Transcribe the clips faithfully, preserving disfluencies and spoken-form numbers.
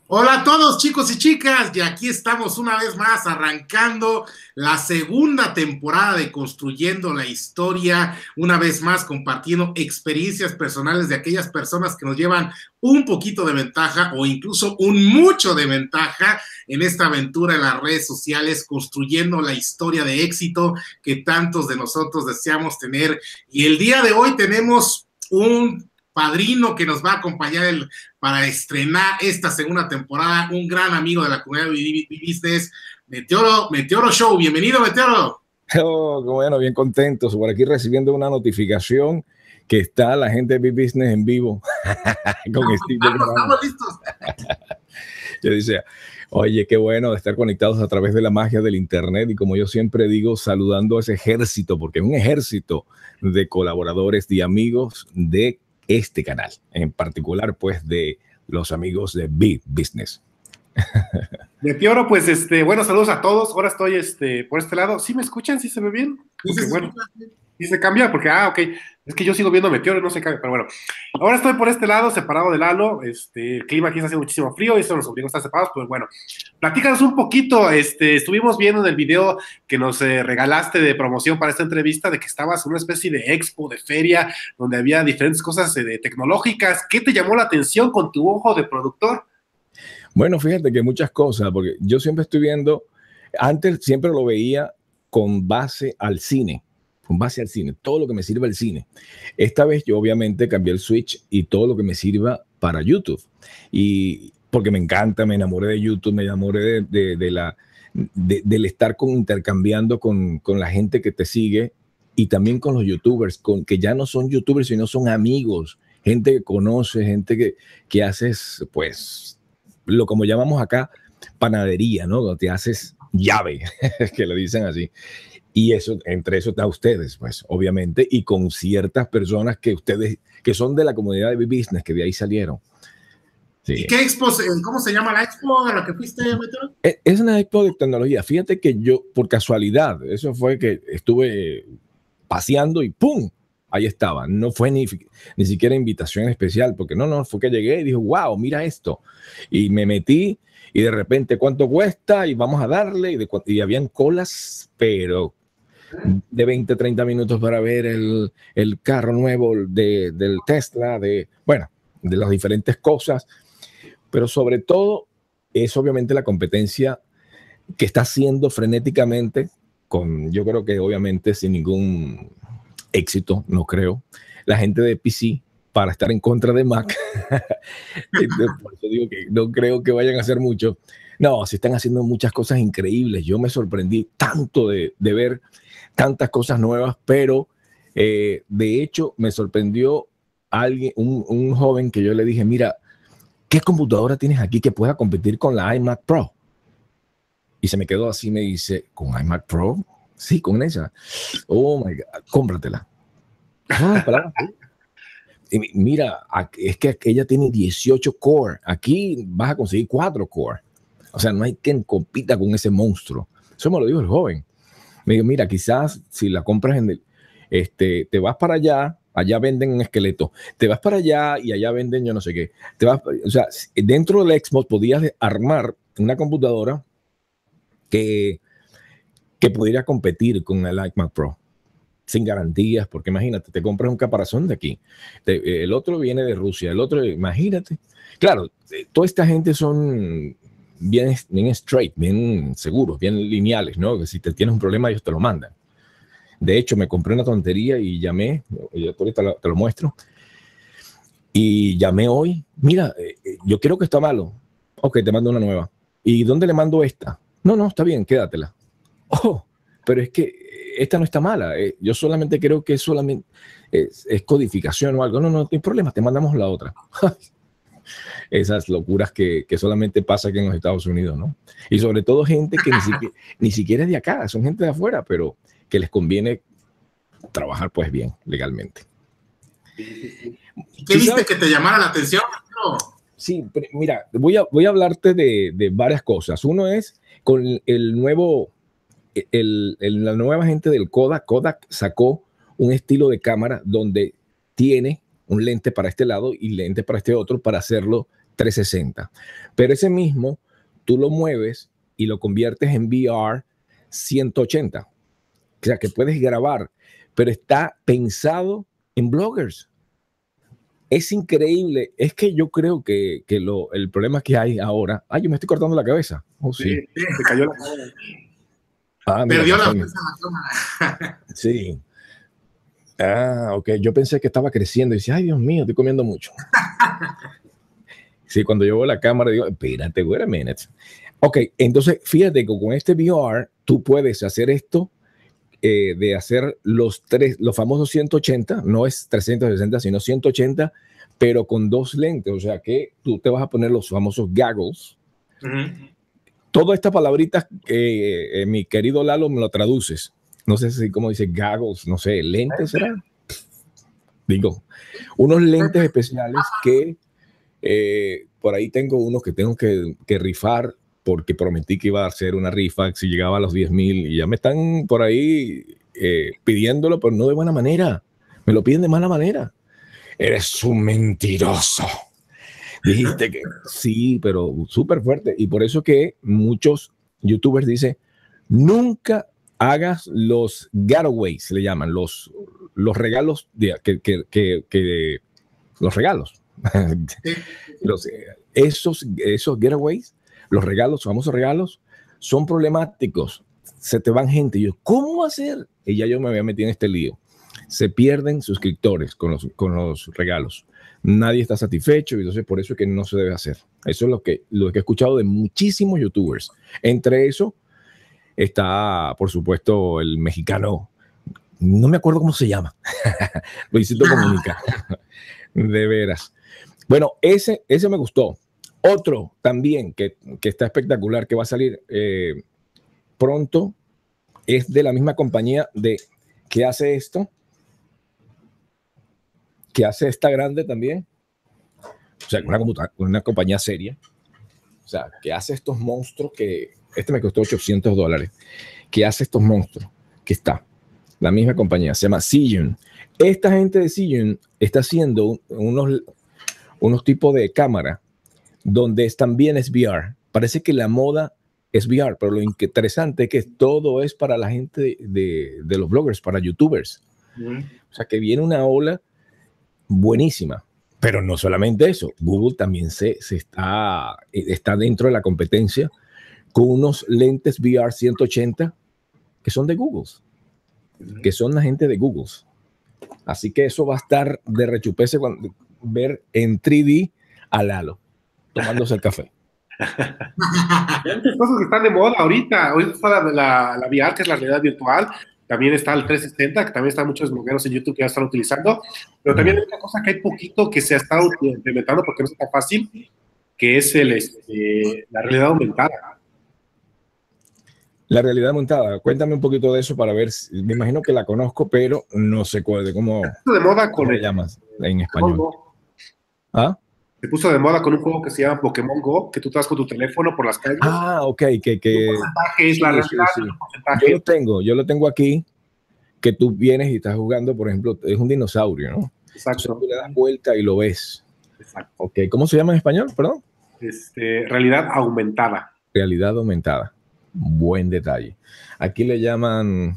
Hola a todos chicos y chicas, y aquí estamos una vez más arrancando la segunda temporada de Construyendo la Historia, una vez más compartiendo experiencias personales de aquellas personas que nos llevan un poquito de ventaja o incluso un mucho de ventaja en esta aventura en las redes sociales, construyendo la historia de éxito que tantos de nosotros deseamos tener. Y el día de hoy tenemos un padrino que nos va a acompañar el, para estrenar esta segunda temporada, un gran amigo de la comunidad de business, Meteoro, Meteoro Show. Bienvenido, Meteoro. Oh, bueno, bien contentos por aquí recibiendo una notificación que está la gente de B-Business en vivo con Steve. Vamos, estamos listos. Yo decía, oye, qué bueno de estar conectados a través de la magia del internet y como yo siempre digo, saludando a ese ejército, porque es un ejército de colaboradores y amigos de este canal, en particular pues de los amigos de B-Business. Meteoro, pues, este, bueno, saludos a todos. Ahora estoy, este, por este lado. ¿Sí me escuchan? ¿Sí se ve bien? Porque, Sí, sí, bueno, sí. sí se cambia, porque, ah, ok. Es que yo sigo viendo Meteoro y no se cambia, pero bueno. Ahora estoy por este lado, separado del Lalo. Este, el clima aquí está haciendo muchísimo frío y eso nos obligó a estar separados, pues bueno. Platícanos un poquito, este, estuvimos viendo en el video que nos eh, regalaste de promoción para esta entrevista de que estabas en una especie de expo, de feria, donde había diferentes cosas eh, de tecnológicas. ¿Qué te llamó la atención con tu ojo de productor? Bueno, fíjate que muchas cosas, porque yo siempre estoy viendo, antes siempre lo veía con base al cine, con base al cine, todo lo que me sirva el cine. Esta vez yo obviamente cambié el switch y todo lo que me sirva para YouTube. Y porque me encanta, me enamoré de YouTube, me enamoré de, de, de la, de, del estar con, intercambiando con, con la gente que te sigue y también con los YouTubers, con, que ya no son YouTubers, sino son amigos, gente que conoce, gente que, que haces, pues, lo como llamamos acá, panadería, ¿no? Donde te haces llave, que lo dicen así. Y eso, entre eso está ustedes, pues, obviamente, y con ciertas personas que ustedes, que son de la comunidad de B-Business, que de ahí salieron. Sí. ¿Y qué expo, cómo se llama la expo a la que fuiste, Meteoro? Es una expo de tecnología. Fíjate que yo, por casualidad, eso fue que estuve paseando y ¡pum! Ahí estaba. No fue ni, ni siquiera invitación especial, porque no, no, fue que llegué y dije, wow, mira esto. Y me metí y de repente, ¿cuánto cuesta? Y vamos a darle. Y, de, y habían colas, pero de veinte, treinta minutos para ver el, el carro nuevo de, del Tesla, de, bueno, de las diferentes cosas. Pero sobre todo es obviamente la competencia que está haciendo frenéticamente con, yo creo que obviamente sin ningún éxito, no creo, la gente de P C para estar en contra de Mac. Por eso digo que no creo que vayan a hacer mucho. No, se están haciendo muchas cosas increíbles. Yo me sorprendí tanto de, de ver tantas cosas nuevas, pero eh, de hecho me sorprendió alguien, un, un joven que yo le dije, mira, ¿qué computadora tienes aquí que pueda competir con la iMac Pro? Y se me quedó así, me dice, ¿con iMac Pro? Sí, con esa. Oh my God, cómpratela. Ah, y mira, es que ella tiene dieciocho core. Aquí vas a conseguir cuatro core. O sea, no hay quien compita con ese monstruo. Eso me lo dijo el joven. Me dijo, mira, quizás si la compras en el, este, te vas para allá, allá venden un esqueleto. Te vas para allá y allá venden yo no sé qué. Te vas, o sea, dentro del Xbox podías armar una computadora que, que pudiera competir con el iMac Pro sin garantías, porque imagínate, te compras un caparazón de aquí, te, el otro viene de Rusia, el otro, imagínate. Claro, toda esta gente son bien, bien straight, bien seguros, bien lineales, ¿no? Que si te tienes un problema, ellos te lo mandan. De hecho, me compré una tontería y llamé, yo ahorita lo, te lo muestro, y llamé hoy, mira, yo creo que está malo. Ok, te mando una nueva. ¿Y dónde le mando esta? No, no, está bien, quédatela. Oh, pero es que esta no está mala. Eh, yo solamente creo que solamente es, es codificación o algo. No, no, no hay problema, te mandamos la otra. Esas locuras que, que solamente pasa aquí en los Estados Unidos, ¿no? Y sobre todo gente que ni siquiera, ni siquiera es de acá, son gente de afuera, pero que les conviene trabajar pues bien, legalmente. ¿Qué ¿Sí viste sabes? Que te llamara la atención? No. Sí, mira, voy a, voy a hablarte de, de varias cosas. Uno es con el nuevo... El, el, la nueva gente del Kodak, Kodak sacó un estilo de cámara donde tiene un lente para este lado y lente para este otro para hacerlo trescientos sesenta. Pero ese mismo, tú lo mueves y lo conviertes en V R ciento ochenta. O sea, que puedes grabar, pero está pensado en bloggers. Es increíble. Es que yo creo que, que lo, el problema que hay ahora... Ay, yo me estoy cortando la cabeza. Oh, sí. Sí, se cayó la cabeza. Ah, mira, perdió la fuerza la cámara. Sí. Ah, ok. Yo pensé que estaba creciendo y decía, ay, Dios mío, estoy comiendo mucho. Sí, cuando yo veo la cámara digo, espérate, wait a minute. Ok, entonces fíjate que con este V R tú puedes hacer esto eh, de hacer los tres, los famosos ciento ochenta, no es trescientos sesenta, sino ciento ochenta, pero con dos lentes. O sea que tú te vas a poner los famosos goggles. Uh-huh. Todas estas palabritas que eh, mi querido Lalo me lo traduces. No sé si cómo dice goggles, no sé, lentes será. Digo, unos lentes especiales que eh, por ahí tengo unos que tengo que, que rifar porque prometí que iba a hacer una rifa si llegaba a los diez mil y ya me están por ahí eh, pidiéndolo, pero no de buena manera. Me lo piden de mala manera. Eres un mentiroso. Dijiste que sí, pero súper fuerte. Y por eso que muchos youtubers dicen, nunca hagas los giveaways, le llaman, los, los regalos, de, que, que, que, que los regalos. los, esos, esos giveaways, los regalos, famosos regalos, son problemáticos. Se te van gente. Y yo, ¿cómo hacer? Y ya yo me había metido en este lío. Se pierden suscriptores con los, con los regalos. Nadie está satisfecho y entonces por eso es que no se debe hacer. Eso es lo que, lo que he escuchado de muchísimos youtubers. Entre eso está, por supuesto, el mexicano, no me acuerdo cómo se llama, Luisito Comunica. De veras. Bueno, ese, ese me gustó. Otro también que, que está espectacular, que va a salir eh, pronto, es de la misma compañía de que hace esto, que hace esta grande también. O sea, una, una compañía seria. O sea, que hace estos monstruos que... Este me costó ochocientos dólares. Que hace estos monstruos. Que está. La misma compañía. Se llama Zhiyun. Esta gente de Zhiyun está haciendo unos, unos tipos de cámara donde es, también es V R. Parece que la moda es V R, pero lo interesante es que todo es para la gente de, de, de los bloggers, para youtubers. Mm. O sea, que viene una ola buenísima. Pero no solamente eso. Google también se, se está, está dentro de la competencia con unos lentes V R ciento ochenta que son de Google, mm. que son la gente de Google. Así que eso va a estar de rechupece cuando ver en tres D a Lalo tomándose el café. Hay muchas cosas que están de moda ahorita. Ahorita está la, la, la V R, que es la realidad virtual. También está el trescientos sesenta, que también están muchos blogueros en YouTube que ya están utilizando. Pero también hay una cosa que hay poquito que se ha estado implementando porque no es tan fácil, que es el, este, la realidad aumentada. La realidad aumentada. Cuéntame un poquito de eso para ver. Si, me imagino que la conozco, pero no sé cuál, de cómo. De moda con ¿cómo el, le llamas en español? ¿Ah? Se puso de moda con un juego que se llama Pokémon Go, que tú te vas con tu teléfono por las calles. Ah, ok, que... que un porcentaje es sí, la realidad, sí, sí. Un porcentaje. Yo lo tengo, yo lo tengo aquí, que tú vienes y estás jugando, por ejemplo, es un dinosaurio, ¿no? Exacto. Entonces, tú le das vuelta y lo ves. Exacto. Ok, ¿cómo se llama en español, perdón? Este, realidad aumentada. Realidad aumentada. Buen detalle. Aquí le llaman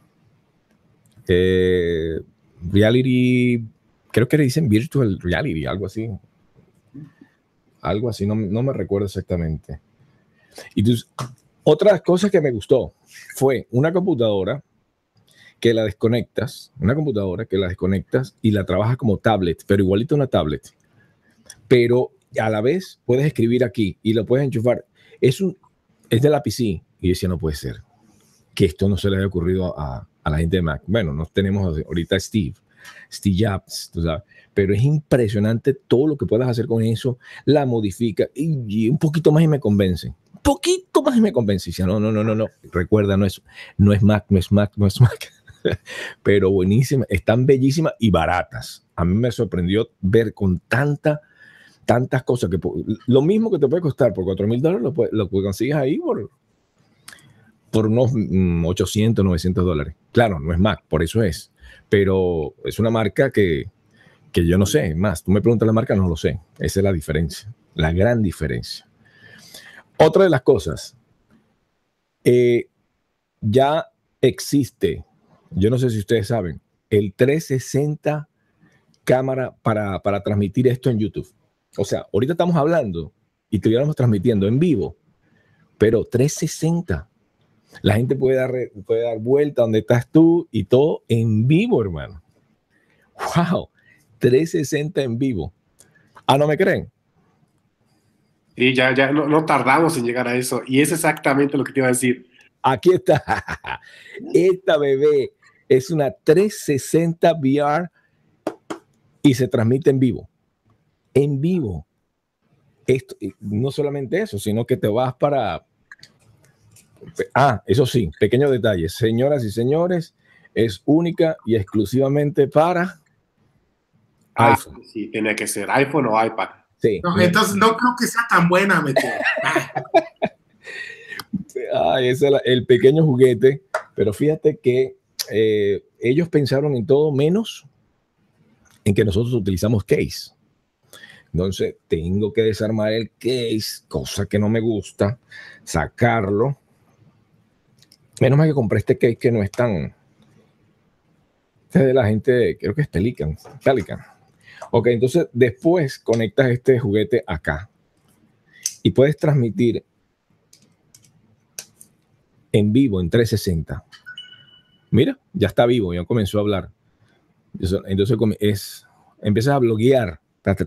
eh, reality, creo que le dicen virtual reality, algo así. Algo así, no, no me recuerdo exactamente. Y entonces, otra cosa que me gustó fue una computadora que la desconectas, una computadora que la desconectas y la trabajas como tablet, pero igualito una tablet. Pero a la vez puedes escribir aquí y lo puedes enchufar. Es, un, es de la P C. Y yo decía, no puede ser que esto no se le haya ocurrido a, a la gente de Mac. Bueno, no tenemos ahorita a Steve, Steve Jobs, tú sabes. Pero es impresionante todo lo que puedas hacer con eso, la modifica y, y un poquito más y me convence. Un poquito más y me convence. Y dice, no, no, no, no, no. Recuerda, no es, no es Mac, no es Mac, no es Mac. Pero buenísima, están bellísimas y baratas. A mí me sorprendió ver con tanta, tantas cosas que lo mismo que te puede costar por cuatro mil dólares, lo, puede, lo consigues ahí por, por unos mm, ochocientos, novecientos dólares. Claro, no es Mac, por eso es. Pero es una marca que que yo no sé, más, tú me preguntas la marca, no lo sé. Esa es la diferencia, la gran diferencia. Otra de las cosas, eh, ya existe, yo no sé si ustedes saben, el trescientos sesenta cámara para, para transmitir esto en YouTube. O sea, ahorita estamos hablando y estuviéramos transmitiendo en vivo, pero trescientos sesenta. La gente puede dar, puede dar vuelta donde estás tú y todo en vivo, hermano. ¡Wow! trescientos sesenta en vivo. Ah, ¿no me creen? Y ya, ya no, no tardamos en llegar a eso. Y es exactamente lo que te iba a decir. Aquí está. Esta bebé es una trescientos sesenta V R y se transmite en vivo. En vivo. Esto, no solamente eso, sino que te vas para... Ah, eso sí, pequeños detalles. Señoras y señores, es única y exclusivamente para Ah, iPhone. sí, tiene que ser iPhone o iPad. Sí. No, entonces no creo que sea tan buena, Meteoro. Ah, ese es el pequeño juguete, pero fíjate que eh, ellos pensaron en todo menos en que nosotros utilizamos case. Entonces tengo que desarmar el case, cosa que no me gusta, sacarlo. Menos mal que compré este case que no es tan... Este es de la gente, creo que es Pelican. Pelican. Ok, entonces después conectas este juguete acá y puedes transmitir en vivo en trescientos sesenta. Mira, ya está vivo, ya comenzó a hablar. Entonces es, empiezas a bloguear.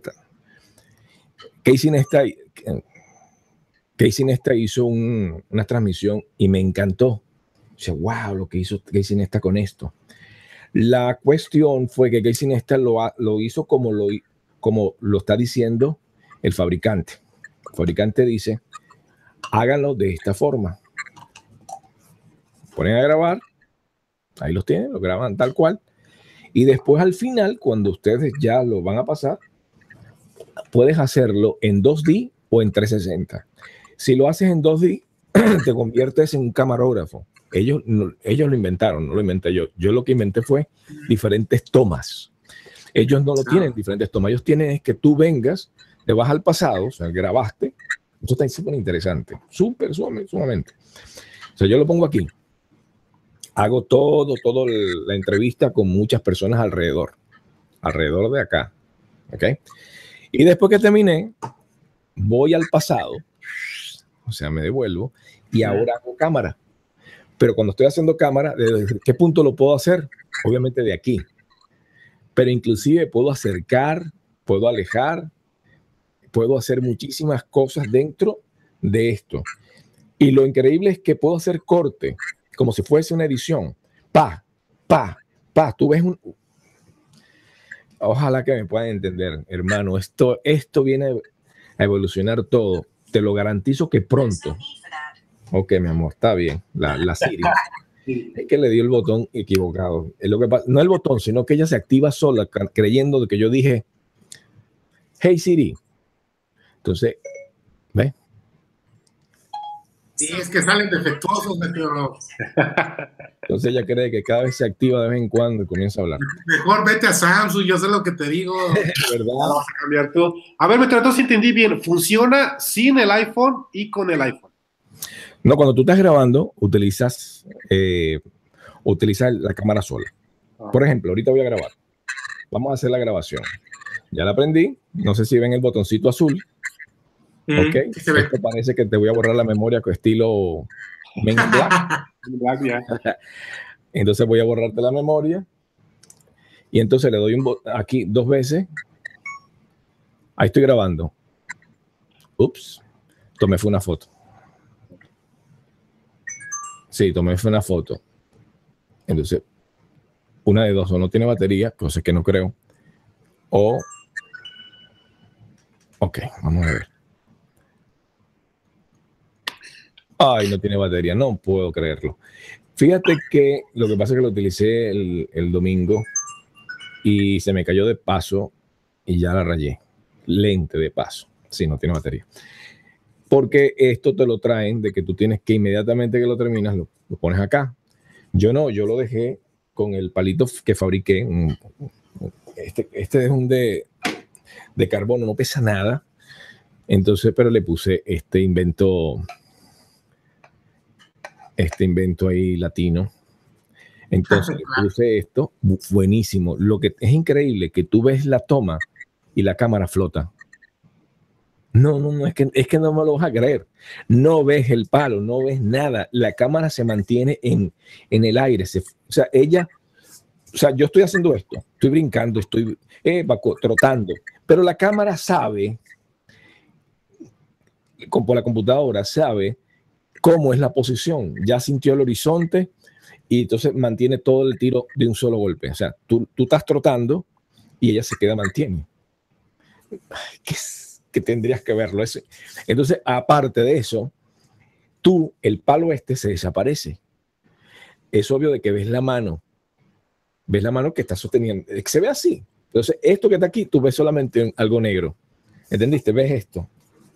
Casey Nesta, Casey Nesta hizo un, una transmisión y me encantó. Dice, wow, lo que hizo Casey Nesta con esto. La cuestión fue que Casey Nesta lo, lo hizo como lo, como lo está diciendo el fabricante. El fabricante dice, háganlo de esta forma. Ponen a grabar, ahí los tienen, lo graban tal cual. Y después al final, cuando ustedes ya lo van a pasar, puedes hacerlo en dos D o en trescientos sesenta. Si lo haces en dos D, te conviertes en un camarógrafo. Ellos, no, ellos lo inventaron, no lo inventé yo. Yo lo que inventé fue diferentes tomas. Ellos no lo tienen diferentes tomas. Ellos tienen es que tú vengas, te vas al pasado, o sea, grabaste. Eso está súper interesante, súper, sumamente. O sea, yo lo pongo aquí. Hago todo, todo la entrevista con muchas personas alrededor, alrededor de acá. ¿Ok? Y después que terminé, voy al pasado, o sea, me devuelvo y ahora hago cámara. Pero cuando estoy haciendo cámara, ¿desde qué punto lo puedo hacer? Obviamente de aquí. Pero inclusive puedo acercar, puedo alejar, puedo hacer muchísimas cosas dentro de esto. Y lo increíble es que puedo hacer corte, como si fuese una edición. Pa, pa, pa. Tú ves un... Ojalá que me puedan entender, hermano. Esto, esto viene a evolucionar todo. Te lo garantizo que pronto. Ok, mi amor, está bien. La, la Siri. Es que le dio el botón equivocado. Es lo que pasa, no el botón, sino que ella se activa sola, creyendo de que yo dije, hey Siri. Entonces, ¿ves? Sí, es que salen defectuosos, Meteoro. Entonces ella cree que cada vez se activa de vez en cuando y comienza a hablar. Mejor vete a Samsung, yo sé lo que te digo. ¿Verdad? Vamos a cambiar tú. A ver, Meteoro, entonces entendí bien. Funciona sin el iPhone y con el iPhone. No, cuando tú estás grabando, utilizas, eh, utilizas la cámara sola. Por ejemplo, ahorita voy a grabar. Vamos a hacer la grabación. Ya la prendí. No sé si ven el botoncito azul. Mm, ok. Sí se ve. Esto parece que te voy a borrar la memoria con estilo Men in Black. Entonces voy a borrarte la memoria. Y entonces le doy un aquí dos veces. Ahí estoy grabando. Ups. Tomé fue una foto. Sí, tomé fue una foto. Entonces, una de dos, o no tiene batería, cosa que no creo. O... Ok, vamos a ver. Ay, no tiene batería, no puedo creerlo. Fíjate que lo que pasa es que lo utilicé el, el domingo y se me cayó de paso y ya la rayé. Lente de paso. Sí, no tiene batería. Porque esto te lo traen de que tú tienes que inmediatamente que lo terminas, lo, lo pones acá. Yo no, yo lo dejé con el palito que fabriqué, un, Este, este es un de, de carbono, no pesa nada. Entonces, pero le puse este invento, este invento ahí latino. Entonces le puse esto, buenísimo. Lo que es increíble que tú ves la toma y la cámara flota. No, no, no, es que, es que no me lo vas a creer. No ves el palo, no ves nada. La cámara se mantiene en, en el aire. Se, o sea, ella, o sea, yo estoy haciendo esto, estoy brincando, estoy eh, trotando, pero la cámara sabe, con, por la computadora, sabe cómo es la posición. Ya sintió el horizonte y entonces mantiene todo el tiro de un solo golpe. O sea, tú, tú estás trotando y ella se queda, mantiene. ¿Qué es? Que tendrías que verlo. Ese. Entonces, aparte de eso, tú, el palo este se desaparece. Es obvio de que ves la mano, ves la mano que está sosteniendo, se ve así. Entonces, esto que está aquí, tú ves solamente algo negro. ¿Entendiste? ¿Ves esto?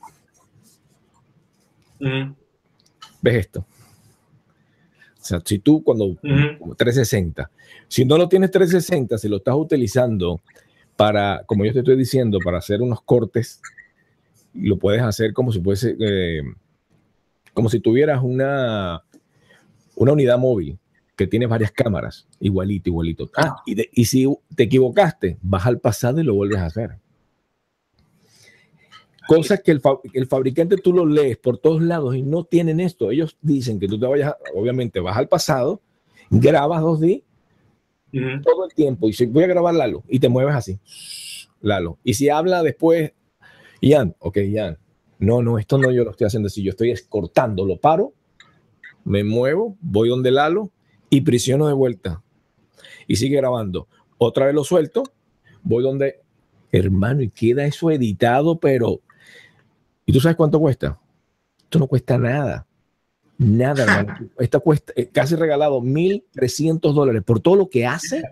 Uh-huh. ¿Ves esto? O sea, si tú cuando uh-huh. trescientos sesenta, si no lo tienes trescientos sesenta, si lo estás utilizando para, como yo te estoy diciendo, para hacer unos cortes, lo puedes hacer como si fuese, eh, como si tuvieras una, una unidad móvil que tiene varias cámaras, igualito, igualito. Ah, y, de, y si te equivocaste, vas al pasado y lo vuelves a hacer. Cosas que el, fa el fabricante tú lo lees por todos lados y no tienen esto. Ellos dicen que tú te vayas, obviamente vas al pasado, grabas dos D uh-huh. todo el tiempo y si voy a grabar Lalo y te mueves así, Lalo. Y si habla después, Ian, ok, Ian, no, no, esto no yo lo estoy haciendo así, yo estoy cortando, lo paro, me muevo, voy donde Lalo y presiono de vuelta y sigue grabando. Otra vez lo suelto, voy donde, hermano, y queda eso editado, pero, ¿y tú sabes cuánto cuesta? Esto no cuesta nada, nada, hermano. Esto cuesta eh, casi regalado mil trescientos dólares por todo lo que hace.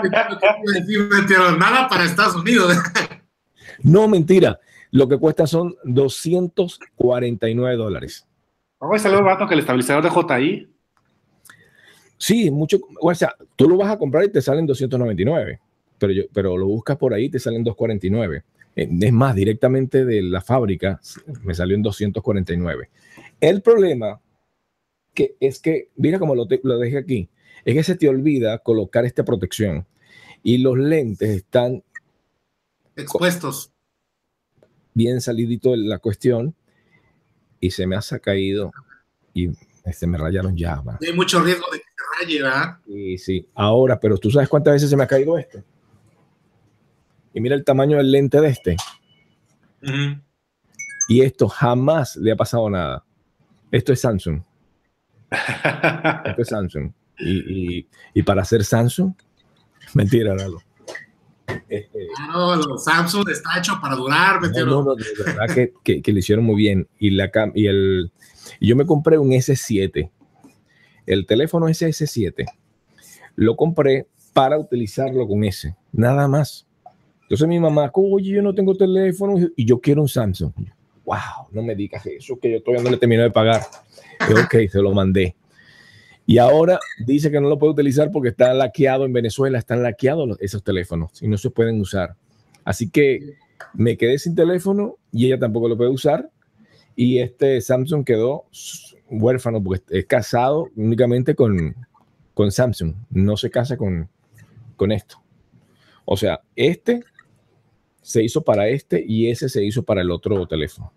Nada para Estados Unidos. No, mentira. Lo que cuesta son doscientos cuarenta y nueve dólares. ¿Cómo sale más barato que el estabilizador de J I? Sí, mucho. O sea, tú lo vas a comprar y te salen doscientos noventa y nueve, pero, yo, pero lo buscas por ahí y te salen doscientos cuarenta y nueve. Es más, directamente de la fábrica me salió en doscientos cuarenta y nueve. El problema que es que, mira cómo lo, te, lo dejé aquí, es que se te olvida colocar esta protección y los lentes están expuestos. Bien salidito de la cuestión y se me ha caído y este, me rayaron ya. Man. Hay mucho riesgo de que se raye, ¿verdad? Sí, sí. Ahora, pero tú sabes cuántas veces se me ha caído este. Y mira el tamaño del lente de este. Uh-huh. Y esto jamás le ha pasado nada. Esto es Samsung. Esto es Samsung. Y, y, y para hacer Samsung, mentira, Lalo. Este, claro, los Samsung está hecho para durar. No, no, no, de verdad que, que, que le hicieron muy bien. Y, la, y, el, y yo me compré un ese siete. El teléfono ese ese siete lo compré para utilizarlo con ese, nada más. Entonces mi mamá, oye, yo no tengo teléfono y yo quiero un Samsung. Wow, no me digas eso, que yo todavía no le terminé de pagar. Y ok, se lo mandé. Y ahora dice que no lo puede utilizar porque está laqueado en Venezuela, están laqueados esos teléfonos y no se pueden usar. Así que me quedé sin teléfono y ella tampoco lo puede usar. Y este Samsung quedó huérfano porque es casado únicamente con, con Samsung. No se casa con, con esto. O sea, este se hizo para este y ese se hizo para el otro teléfono.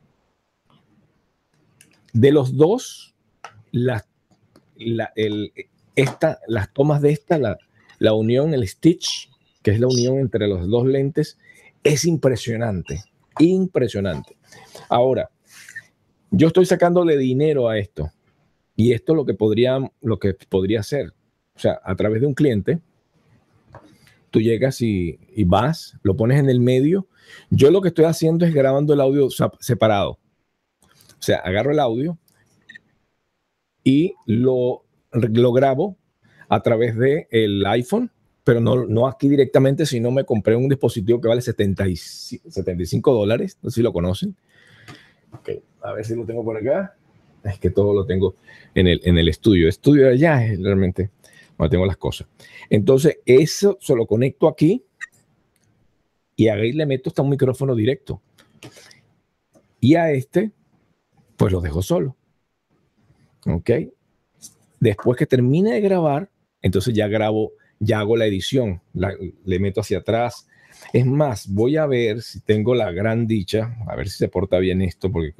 De los dos, las La, el, esta, las tomas de esta, la, la unión, el stitch, que es la unión entre los dos lentes, es impresionante, impresionante. Ahora, yo estoy sacándole dinero a esto y esto es lo que podría, lo que podría hacer. O sea, a través de un cliente, tú llegas y, y vas, lo pones en el medio. Yo lo que estoy haciendo es grabando el audio separado. O sea, agarro el audio y lo, lo grabo a través del iPhone, pero no, no aquí directamente, sino me compré un dispositivo que vale setenta y cinco dólares, no sé si lo conocen. Okay, a ver si lo tengo por acá. Es que todo lo tengo en el, en el estudio. El estudio de allá es realmente donde tengo las cosas. Entonces, eso se lo conecto aquí y ahí le meto hasta un micrófono directo. Y a este, pues lo dejo solo. ¿Ok? Después que termine de grabar, entonces ya grabo, ya hago la edición, la, le meto hacia atrás. Es más, voy a ver si tengo la gran dicha, a ver si se porta bien esto, porque...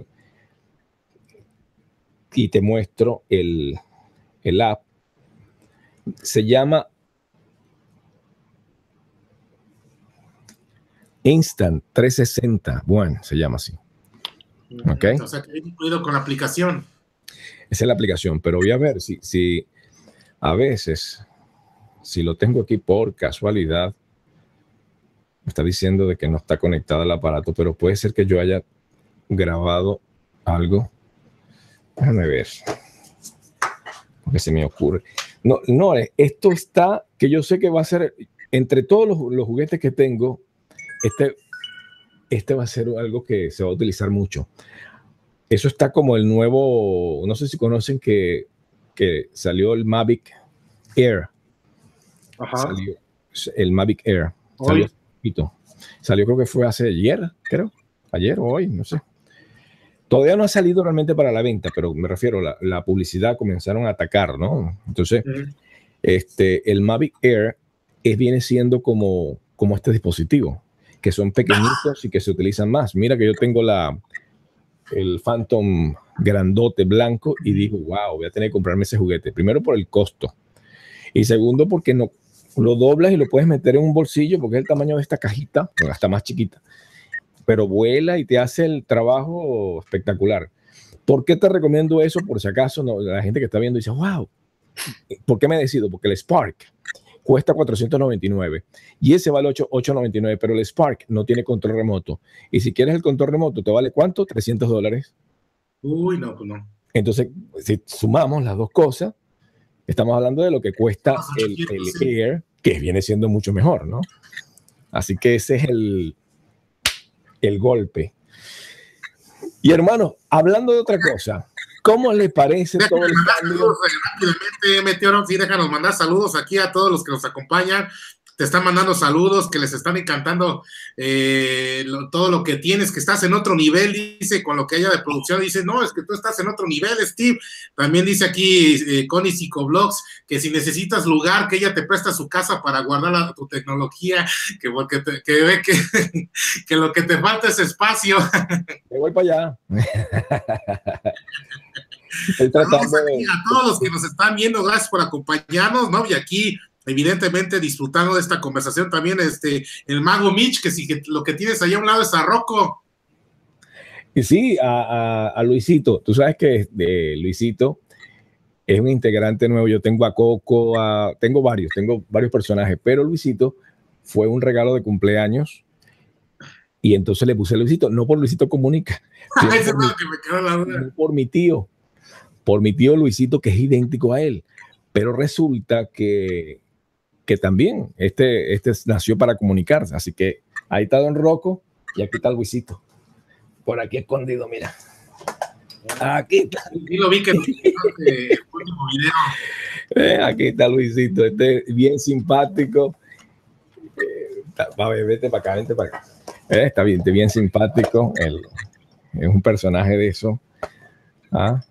y te muestro el, el app. Se llama Instant trescientos sesenta. Bueno, se llama así. ¿Ok? O sea, que viene incluido con la aplicación. Esa es la aplicación, pero voy a ver si, si a veces, si lo tengo aquí por casualidad, me está diciendo de que no está conectado al aparato, pero puede ser que yo haya grabado algo. Déjame ver. Porque se me ocurre. No, no, esto está, que yo sé que va a ser, entre todos los, los juguetes que tengo, este, este va a ser algo que se va a utilizar mucho. Eso está como el nuevo, no sé si conocen que, que salió el Mavic Air. Ajá. Salió el Mavic Air. Salió, salió creo que fue hace ayer, creo. Ayer o hoy, no sé. Todavía no ha salido realmente para la venta, pero me refiero a la, la publicidad, comenzaron a atacar, ¿no? Entonces, mm. este, el Mavic Air es, viene siendo como, como este dispositivo, que son pequeñitos y que se utilizan más. Mira que yo tengo la, el Phantom grandote blanco y digo, wow, voy a tener que comprarme ese juguete. Primero por el costo y segundo porque no, lo doblas y lo puedes meter en un bolsillo porque es el tamaño de esta cajita, hasta más chiquita. Pero vuela y te hace el trabajo espectacular. ¿Por qué te recomiendo eso? Por si acaso no, la gente que está viendo dice, wow, ¿por qué me decido? Porque el Spark cuesta cuatrocientos noventa y nueve y ese vale ochocientos noventa y nueve, pero el Spark no tiene control remoto. Y si quieres el control remoto, ¿te vale cuánto? trescientos dólares. Uy, no, pues no. Entonces, si sumamos las dos cosas, estamos hablando de lo que cuesta el, el Air, que viene siendo mucho mejor, ¿no? Así que ese es el... el golpe. Y hermano, hablando de otra cosa, ¿cómo le parece déjanos todo el cambio? Saludos, rápidamente, Meteoro, sí, déjanos mandar saludos aquí a todos los que nos acompañan. Te están mandando saludos, que les están encantando eh, lo, todo lo que tienes, que estás en otro nivel, dice, con lo que haya de producción, dice, no, es que tú estás en otro nivel, Steve. También dice aquí eh, Connie Psicoblogs, que si necesitas lugar, que ella te presta su casa para guardar la, tu tecnología, que porque te, que ve que, que lo que te falta es espacio. Me voy para allá. Saludos aquí a todos los que nos están viendo, gracias por acompañarnos, ¿no? Y aquí evidentemente disfrutando de esta conversación también este el mago Mitch, que si que lo que tienes allá a un lado es a Rocco. Y sí, a, a, a Luisito, tú sabes que de Luisito es un integrante nuevo. Yo tengo a Coco, a, tengo varios, tengo varios personajes, pero Luisito fue un regalo de cumpleaños y entonces le puse a Luisito, no por Luisito Comunica, por, Ese mi, es que me quedó la duda. no por mi tío, por mi tío Luisito, que es idéntico a él, pero resulta que que también este, este nació para comunicarse. Así que ahí está Don Rocco y aquí está Luisito. Por aquí escondido, mira. Aquí está. Y lo vi que el último video. Eh, aquí está Luisito, este bien simpático. Eh, va, vete para acá, vente para acá. Eh, está bien, bien simpático. El, es un personaje de eso. ¿Ah?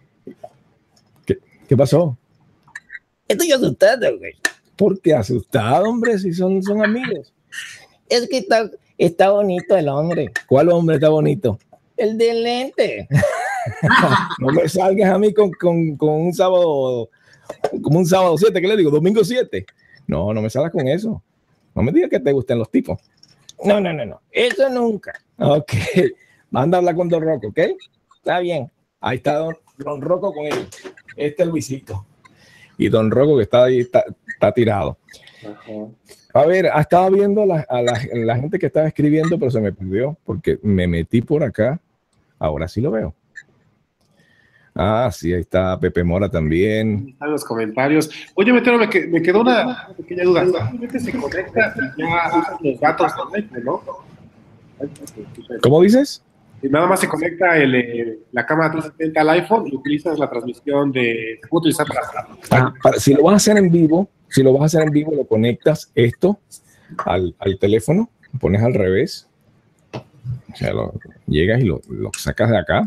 ¿Qué, ¿Qué pasó? Estoy asustado, güey. ¿Por qué asustado, hombre? Si son, son amigos. Es que está, está bonito el hombre. ¿Cuál hombre está bonito? El del lente. No me salgas a mí con, con, con un sábado, como un sábado siete, ¿qué le digo? Domingo siete. No, no me salgas con eso. No me digas que te gusten los tipos. No, no, no, no. Eso nunca. Ok. Manda a hablar con Don Rocco, ¿ok? Está bien. Ahí está Don, Don Rocco con él. Este es Luisito. Y Don Rocco que está ahí, está, está tirado. Uh-huh. A ver, estaba viendo a, la, a la, la gente que estaba escribiendo, pero se me perdió porque me metí por acá. Ahora sí lo veo. Ah, sí, ahí está Pepe Mora también. Están los comentarios. Oye, Metero, me, me quedó una pequeña duda. Simplemente se conecta y ya usan los datos también, ¿no? ¿Cómo dices? Y nada más se conecta el, el, la cámara trescientos setenta al iPhone y utilizas la transmisión de... Se puede utilizar para... Ah, para... Si lo vas a hacer en vivo, si lo vas a hacer en vivo, lo conectas esto al, al teléfono pones al revés, o sea, lo, llegas y lo, lo sacas de acá.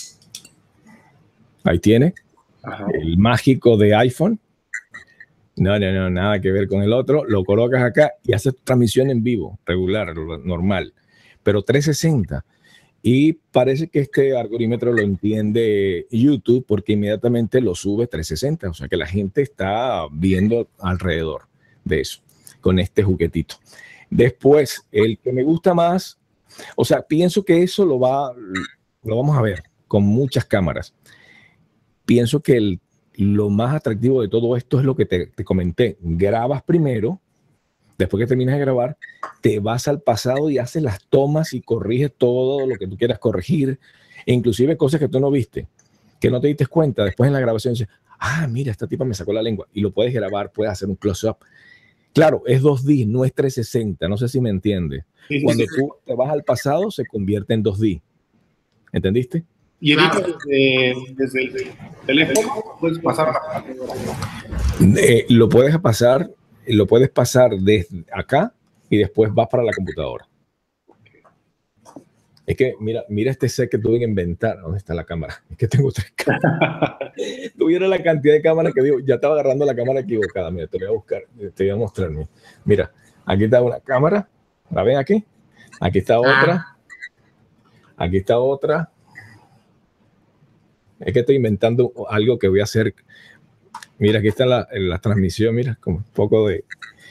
Ahí tiene. Ajá. El mágico de iPhone. No, no, no, nada que ver con el otro. Lo colocas acá y haces transmisión en vivo, regular, normal, pero trescientos sesenta. Y parece que este algoritmo lo entiende YouTube porque inmediatamente lo sube trescientos sesenta. O sea que la gente está viendo alrededor de eso con este juguetito. Después, el que me gusta más, o sea, pienso que eso lo, va, lo vamos a ver con muchas cámaras. Pienso que el, lo más atractivo de todo esto es lo que te, te comenté. Grabas primero. Después que terminas de grabar, te vas al pasado y haces las tomas y corriges todo lo que tú quieras corregir, inclusive cosas que tú no viste, que no te diste cuenta. Después en la grabación dices, ah, mira, esta tipa me sacó la lengua, y lo puedes grabar, puedes hacer un close-up. Claro, es dos D, no es trescientos sesenta, no sé si me entiendes. Sí, sí, Cuando sí, tú te vas al pasado, se convierte en dos D. ¿Entendiste? Y edita desde, desde el teléfono, puedes pasar la eh, Lo puedes pasar... Lo puedes pasar desde acá y después vas para la computadora. Es que mira, mira este set que tuve que inventar. ¿Dónde está la cámara? Es que tengo tres cámaras. Tuviera la cantidad de cámaras que digo, ya estaba agarrando la cámara equivocada. Mira, te voy a buscar, te voy a mostrar. Mira, aquí está una cámara. ¿La ven aquí? Aquí está otra. Aquí está otra. Es que estoy inventando algo que voy a hacer. Mira, aquí está la, la transmisión, mira, como un poco de...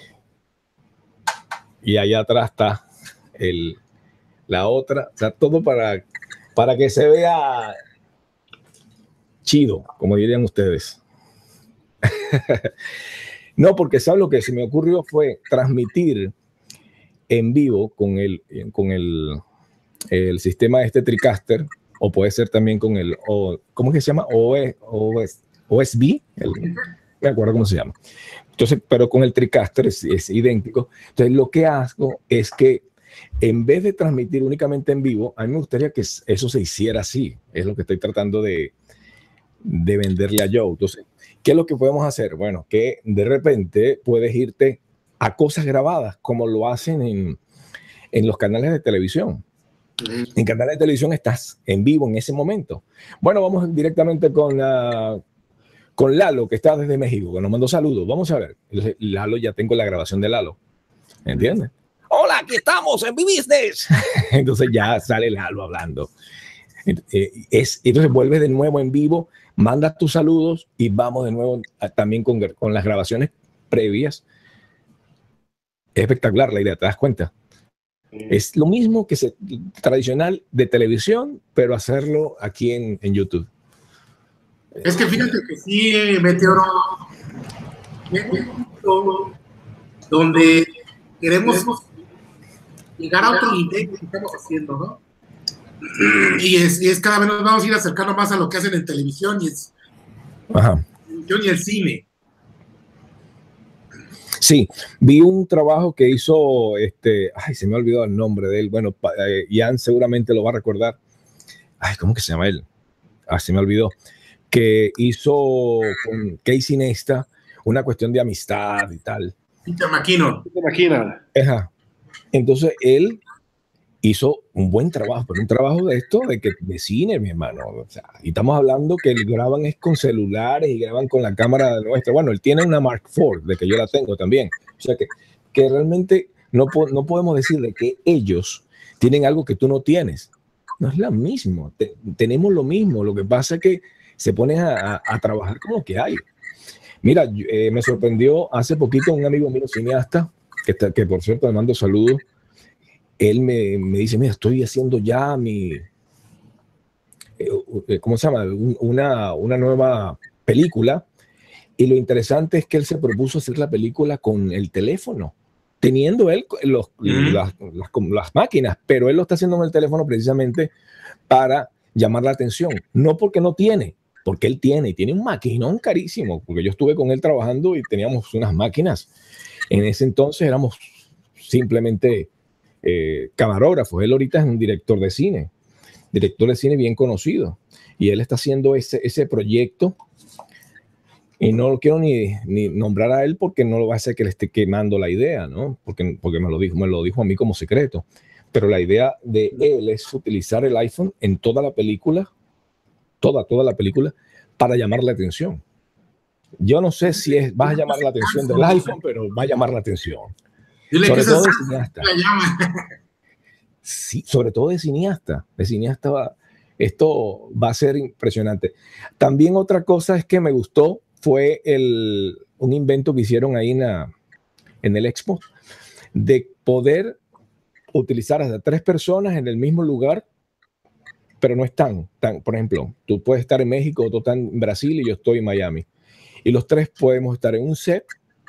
Y allá atrás está el, la otra, o sea, todo para, para que se vea chido, como dirían ustedes. No, porque ¿sabes lo que se me ocurrió? Fue transmitir en vivo con el, con el, el sistema de este TriCaster, o puede ser también con el, o, ¿cómo es que se llama? O, o, O S B, el, no me acuerdo cómo se llama. Entonces, pero con el TriCaster es, es idéntico. Entonces, lo que hago es que en vez de transmitir únicamente en vivo, a mí me gustaría que eso se hiciera así. Es lo que estoy tratando de, de venderle a Joe. Entonces, ¿qué es lo que podemos hacer? Bueno, que de repente puedes irte a cosas grabadas, como lo hacen en, en los canales de televisión. En canales de televisión estás en vivo en ese momento. Bueno, vamos directamente con... Uh, con Lalo, que está desde México, que nos mandó saludos. Vamos a ver. Entonces, Lalo, ya tengo la grabación de Lalo. ¿Entiendes? Hola, aquí estamos en mi business. Entonces ya sale Lalo hablando. Es, entonces vuelves de nuevo en vivo, mandas tus saludos y vamos de nuevo a, también con, con las grabaciones previas. Es espectacular la idea, ¿te das cuenta? Es lo mismo que se, tradicional de televisión, pero hacerlo aquí en, en YouTube. Es que fíjate que sí, Meteoro, donde queremos llegar a otro nivel que estamos haciendo, ¿no? Y es, y es cada vez nos vamos a ir acercando más a lo que hacen en televisión y es Ajá. yo ni el cine. Sí, vi un trabajo que hizo, este, ay, se me ha olvidado el nombre de él. Bueno, eh, Ian seguramente lo va a recordar. Ay, ¿cómo que se llama él? Ah, se me olvidó. Que hizo con Casey Neistat una cuestión de amistad y tal. Peter McKinnon. Peter McKinnon. Ajá. Entonces él hizo un buen trabajo, pero un trabajo de esto, de que de cine, mi hermano. O sea, y estamos hablando que graban es con celulares y graban con la cámara nuestra. Bueno, él tiene una Mark cuatro, de que yo la tengo también. O sea que, que realmente no, no podemos decir de que ellos tienen algo que tú no tienes. No es lo mismo. Te, tenemos lo mismo. Lo que pasa es que se ponen a, a, a trabajar con lo que hay. Mira, eh, me sorprendió hace poquito un amigo mío cineasta, que, está, que por cierto le mando saludos. Él me, me dice, mira, estoy haciendo ya mi, eh, ¿cómo se llama? Una, una nueva película. Y lo interesante es que él se propuso hacer la película con el teléfono, teniendo él los, mm. las, las, las máquinas, pero él lo está haciendo con el teléfono precisamente para llamar la atención. No porque no tiene, porque él tiene, y tiene un maquinón carísimo, porque yo estuve con él trabajando y teníamos unas máquinas. En ese entonces éramos simplemente eh, camarógrafos. Él ahorita es un director de cine, director de cine bien conocido, y él está haciendo ese, ese proyecto Y no lo quiero ni, ni nombrar a él porque no lo va a hacer que le esté quemando la idea, ¿no? Porque, porque me lo dijo, me lo dijo a mí como secreto. Pero la idea de él es utilizar el iPhone en toda la película, toda, toda la película, para llamar la atención. Yo no sé si es, va a llamar la atención del iPhone, pero va a llamar la atención. Dile sobre que todo de cineasta. Sí, sobre todo de cineasta. De cineasta va, esto va a ser impresionante. También otra cosa es que me gustó fue el, un invento que hicieron ahí en, la, en el Expo de poder utilizar hasta tres personas en el mismo lugar, pero no están, tan, por ejemplo, tú puedes estar en México, tú estás en Brasil y yo estoy en Miami. Y los tres podemos estar en un set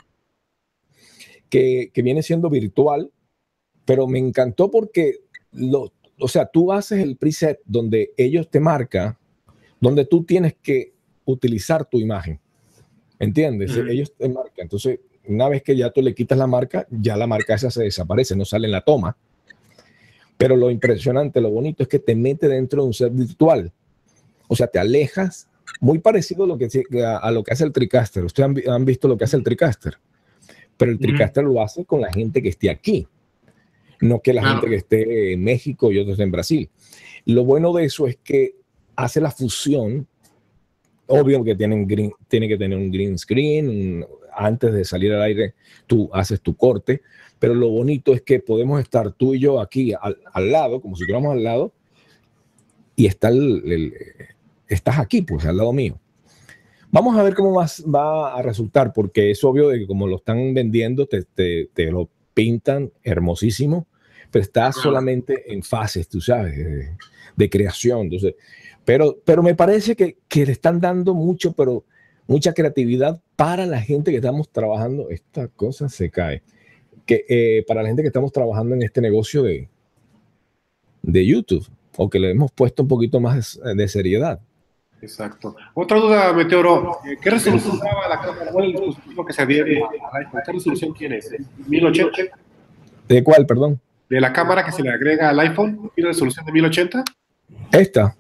que, que viene siendo virtual, pero me encantó porque, lo, o sea, tú haces el preset donde ellos te marcan, donde tú tienes que utilizar tu imagen. ¿Entiendes? Mm. Ellos te marcan. Entonces, una vez que ya tú le quitas la marca, ya la marca esa se desaparece, no sale en la toma. Pero lo impresionante, lo bonito es que te mete dentro de un set virtual. O sea, te alejas, muy parecido a lo que, a, a lo que hace el TriCaster. Ustedes han, han visto lo que hace el TriCaster. Pero el TriCaster mm. lo hace con la gente que esté aquí. No que la claro. gente que esté en México y otros en Brasil. Lo bueno de eso es que hace la fusión. Obvio que tienen green, tiene que tener un green screen. Un, antes de salir al aire, tú haces tu corte. Pero lo bonito es que podemos estar tú y yo aquí al, al lado, como si estuviéramos al lado, y está el, el, estás aquí, pues, al lado mío. Vamos a ver cómo va, va a resultar, porque es obvio de que como lo están vendiendo, te, te, te lo pintan hermosísimo, pero está solamente en fases, tú sabes, de, de creación. Entonces, pero, pero me parece que, que le están dando mucho, pero mucha creatividad para la gente que estamos trabajando. Esta cosa se cae. Que eh, para la gente que estamos trabajando en este negocio de, de YouTube, o que le hemos puesto un poquito más de seriedad. Exacto. Otra duda, Meteoro. ¿Qué resolución daba la cámara? ¿Cuál es el dispositivo que se adhiere al iPhone? ¿Qué resolución tiene? ¿mil ochenta? ¿De cuál, perdón? De la cámara que se le agrega al iPhone, ¿tiene resolución de mil ochenta? Esta.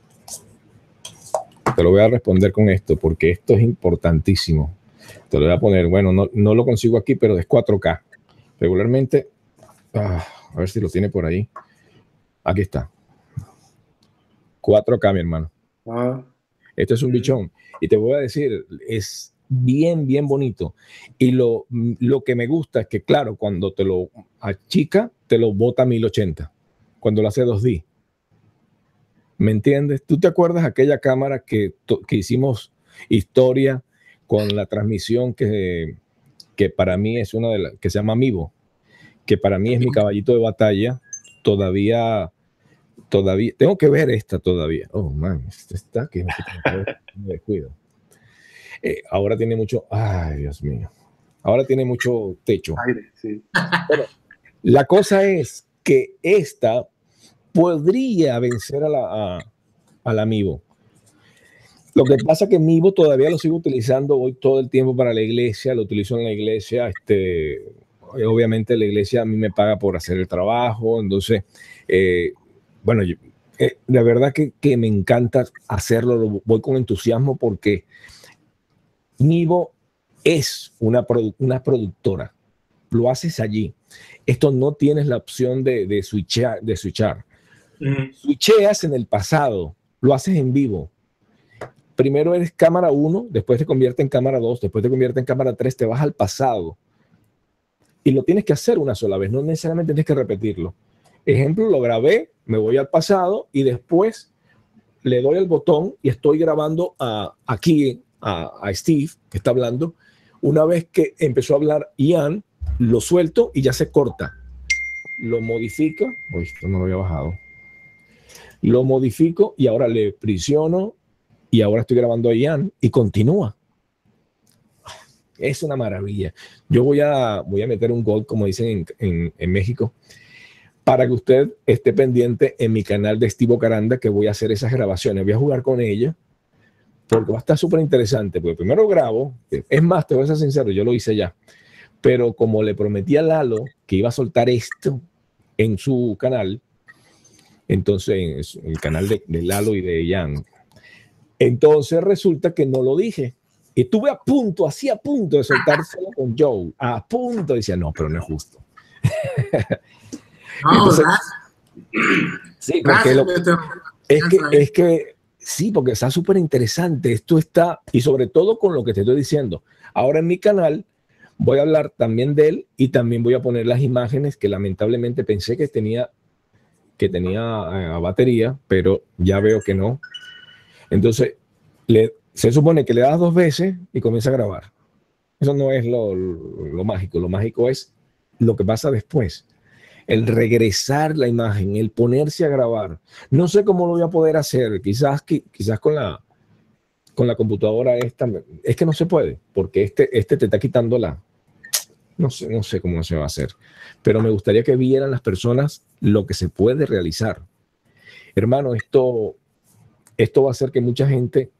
Te lo voy a responder con esto, porque esto es importantísimo. Te lo voy a poner, bueno, no, no lo consigo aquí, pero es cuatro K. Regularmente, ah, a ver si lo tiene por ahí. Aquí está. cuatro K, mi hermano. Ah. Esto es un bichón. Y te voy a decir, es bien, bien bonito. Y lo, lo que me gusta es que, claro, cuando te lo achica, te lo bota a mil ochenta. Cuando lo hace dos D. ¿Me entiendes? ¿Tú te acuerdas aquella cámara que, que hicimos historia con la transmisión que... que para mí es una de las que se llama Mivo, que para mí es mi caballito de batalla? Todavía, todavía, tengo que ver esta todavía. Oh, man, esta está que me descuido. Eh, ahora tiene mucho, ay, Dios mío, ahora tiene mucho techo. Aire, sí. Bueno, la cosa es que esta podría vencer a la, a, a la Mivo. Lo que pasa es que Mivo todavía lo sigo utilizando hoy todo el tiempo para la iglesia, lo utilizo en la iglesia, este, obviamente la iglesia a mí me paga por hacer el trabajo, entonces, eh, bueno, yo, eh, la verdad que, que me encanta hacerlo, lo voy con entusiasmo porque Mivo es una, produ una productora, lo haces allí. Esto no tienes la opción de, de switchar, de switchar. Mm. Switcheas en el pasado, lo haces en vivo. Primero eres cámara uno, después te convierte en cámara dos, después te convierte en cámara tres, te vas al pasado. Y lo tienes que hacer una sola vez, no necesariamente tienes que repetirlo. Ejemplo, lo grabé, me voy al pasado y después le doy al botón y estoy grabando a, aquí a, a Steve, que está hablando. Una vez que empezó a hablar Ian, lo suelto y ya se corta. Lo modifico. Uy, esto no lo había bajado. Lo modifico y ahora le presiono. Y ahora estoy grabando a Ian y continúa. Es una maravilla. Yo voy a, voy a meter un gol, como dicen en, en, en México, para que usted esté pendiente en mi canal de Steve Caranda, que voy a hacer esas grabaciones. Voy a jugar con ella, porque va a estar súper interesante. Porque primero grabo, es más, te voy a ser sincero, yo lo hice ya. Pero como le prometí a Lalo que iba a soltar esto en su canal, entonces en el canal de, de Lalo y de Ian, entonces resulta que no lo dije Y estuve a punto, así a punto de soltárselo con Joe, a punto, decía, no, pero no es justo. No, Entonces, gracias. sí, porque Gracias, lo, Beto. es, que, es que sí, porque está súper interesante. Esto está, y sobre todo con lo que te estoy diciendo. Ahora en mi canal voy a hablar también de él y también voy a poner las imágenes que lamentablemente pensé que tenía, que tenía uh, batería, pero ya veo que no. Entonces, le, se supone que le das dos veces y comienza a grabar. Eso no es lo, lo, lo mágico. Lo mágico es lo que pasa después. El regresar la imagen, el ponerse a grabar. No sé cómo lo voy a poder hacer. Quizás, quizás con la, con la computadora esta. Es que no se puede, porque este, este te está quitando la... No sé, no sé cómo se va a hacer. Pero me gustaría que vieran las personas lo que se puede realizar. Hermano, esto, esto va a hacer que mucha gente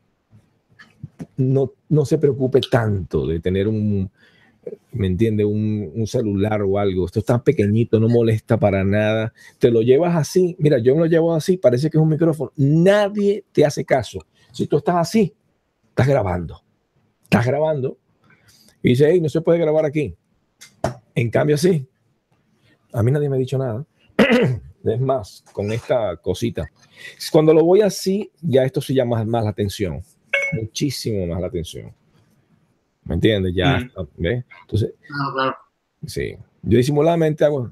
no, no se preocupe tanto de tener un... ¿Me entiende? Un, un celular o algo. Esto está pequeñito, no molesta para nada. Te lo llevas así. Mira, yo me lo llevo así, parece que es un micrófono. Nadie te hace caso. Si tú estás así, estás grabando. Estás grabando y dice, hey, no se puede grabar aquí. En cambio, sí. A mí nadie me ha dicho nada. Es más, con esta cosita. Cuando lo voy así, ya esto sí llama más la atención. Muchísimo más la atención. ¿Me entiendes? Ya, mm. ¿ves? Entonces, claro, claro. Sí. Yo disimuladamente hago.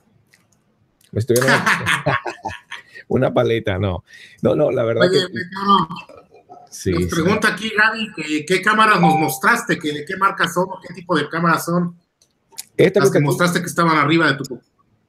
Me estoy viendo una, una paleta, no. No, no, la verdad. Oye, que. No. Sí, nos pregunta sí. aquí Gaby que qué cámaras nos mostraste, que de qué marcas son, qué tipo de cámaras son. Esta las que, que mostraste que estaban arriba de tu.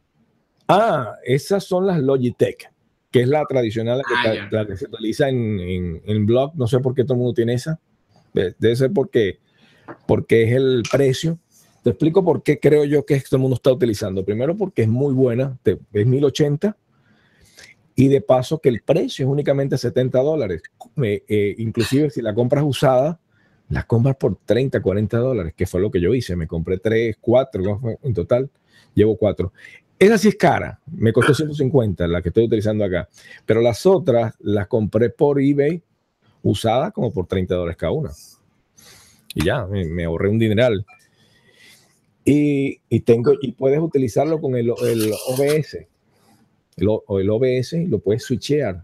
Ah, esas son las Logitech, que es la tradicional, la que, ah, la que se utiliza en, en, en blog. No sé por qué todo el mundo tiene esa. Debe ser porque, porque es el precio. Te explico por qué creo yo que todo el mundo está utilizando. Primero porque es muy buena, te, es mil ochenta y de paso que el precio es únicamente setenta dólares. Eh, eh, inclusive si la compras usada, la compras por treinta, cuarenta dólares, que fue lo que yo hice. Me compré tres, cuatro, en total llevo cuatro. Esa sí es cara, me costó ciento cincuenta la que estoy utilizando acá, pero las otras las compré por eBay usada como por treinta dólares cada una. Y ya, me, me ahorré un dineral. Y, y, tengo, y puedes utilizarlo con el, el O B S. El, o el O B S lo puedes switchear.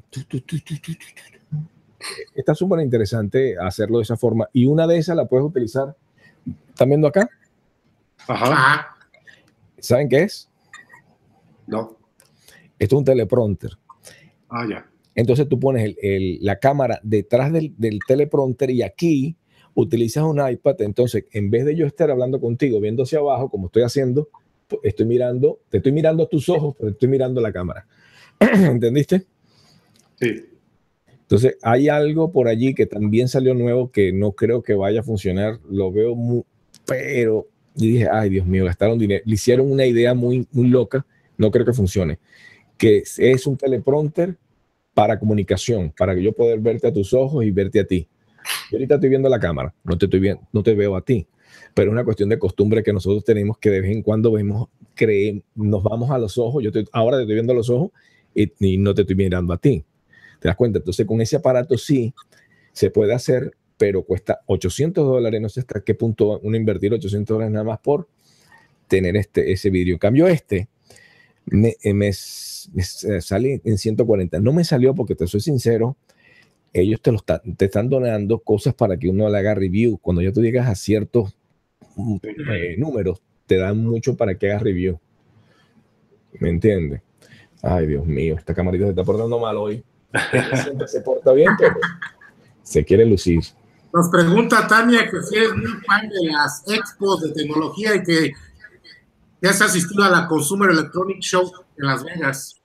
Está súper interesante hacerlo de esa forma. Y una de esas la puedes utilizar. ¿Están viendo acá? Ajá. ¿Saben qué es? No. Esto es un teleprompter. Ah, ya. Entonces tú pones el, el, la cámara detrás del, del teleprompter y aquí utilizas un iPad. Entonces, en vez de yo estar hablando contigo, viendo hacia abajo, como estoy haciendo, estoy mirando, te estoy mirando a tus ojos, pero estoy mirando la cámara. ¿Entendiste? Sí. Entonces, hay algo por allí que también salió nuevo que no creo que vaya a funcionar. Lo veo muy, pero yo dije, ay, Dios mío, gastaron dinero. Le hicieron una idea muy, muy loca. No creo que funcione. Que es un teleprompter para comunicación, para que yo pueda verte a tus ojos y verte a ti. Yo ahorita estoy viendo la cámara, no te estoy viendo, no te veo a ti, pero es una cuestión de costumbre que nosotros tenemos que de vez en cuando vemos, creemos, nos vamos a los ojos. Yo te, ahora te estoy viendo a los ojos y, y no te estoy mirando a ti. ¿Te das cuenta? Entonces con ese aparato sí se puede hacer, pero cuesta ochocientos dólares. No sé hasta qué punto uno invertir ochocientos dólares nada más por tener este, ese vídeo. En cambio este me, me, me sale en ciento cuarenta. No me salió porque te soy sincero. Ellos te, lo está, te están donando cosas para que uno le haga review. Cuando ya tú llegas a ciertos eh, números, te dan mucho para que hagas review. ¿Me entiendes? Ay, Dios mío, esta camarita se está portando mal hoy. Siempre se porta bien, pero se quiere lucir. Nos pregunta Tania que si eres muy fan de las expos de tecnología y que ya has asistido a la Consumer Electronic Show en Las Vegas.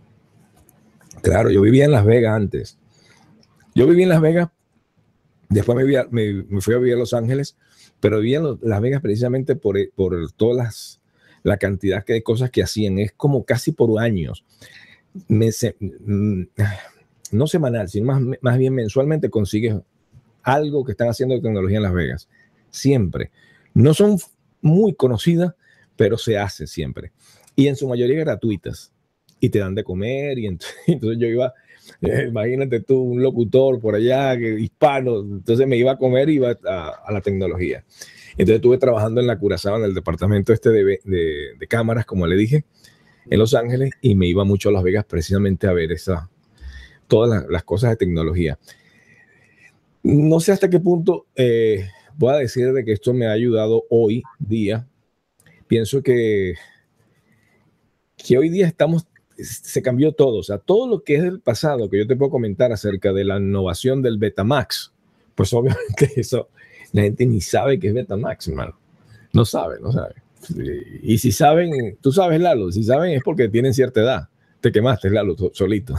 Claro, yo vivía en Las Vegas antes. Yo viví en Las Vegas, después me, a, me, me fui a vivir a Los Ángeles, pero viví en Las Vegas precisamente por, por todas las la cantidad de cosas que hacían. Es como casi por años. Me, se, no semanal, sino más, más bien mensualmente consigues algo que están haciendo de tecnología en Las Vegas. Siempre. No son muy conocidas, pero se hace siempre. Y en su mayoría gratuitas. Y te dan de comer. Y entonces, entonces yo iba... Eh, imagínate tú, un locutor por allá, que, hispano, entonces me iba a comer y iba a, a la tecnología. Entonces estuve trabajando en la Curazao, en el departamento este de, de, de cámaras, como le dije, en Los Ángeles, y me iba mucho a Las Vegas precisamente a ver esa, todas las, las cosas de tecnología. No sé hasta qué punto eh, voy a decir de que esto me ha ayudado hoy día. Pienso que, que hoy día estamos, se cambió todo. O sea, todo lo que es del pasado, que yo te puedo comentar acerca de la innovación del Betamax, pues obviamente eso, la gente ni sabe qué es Betamax, hermano. No sabe, no sabe. Y si saben, tú sabes, Lalo, si saben es porque tienen cierta edad. Te quemaste, Lalo, solito.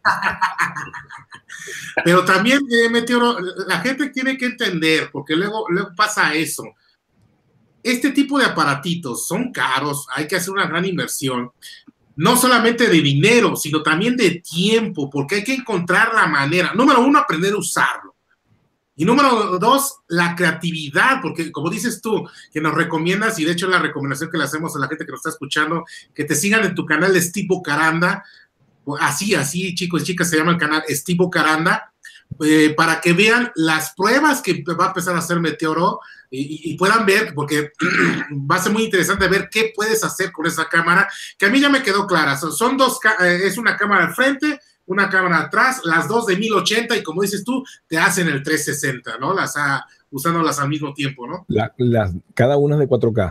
Pero también, eh, Meteoro, la gente tiene que entender, porque luego, luego pasa eso. Este tipo de aparatitos son caros, hay que hacer una gran inversión, no solamente de dinero, sino también de tiempo, porque hay que encontrar la manera. Número uno, aprender a usarlo. Y número dos, la creatividad, porque como dices tú, que nos recomiendas, y de hecho es la recomendación que le hacemos a la gente que nos está escuchando, que te sigan en tu canal de Steve Bocaranda, así, así, chicos y chicas, se llama el canal Steve Bocaranda, eh, para que vean las pruebas que va a empezar a hacer Meteoro y, y puedan ver, porque va a ser muy interesante ver qué puedes hacer con esa cámara, que a mí ya me quedó clara. Son, son dos, eh, es una cámara al frente, una cámara atrás, las dos de mil ochenta, y como dices tú, te hacen el trescientos sesenta, ¿no? Las ha, usándolas al mismo tiempo, ¿no? La, la, cada una de cuatro K.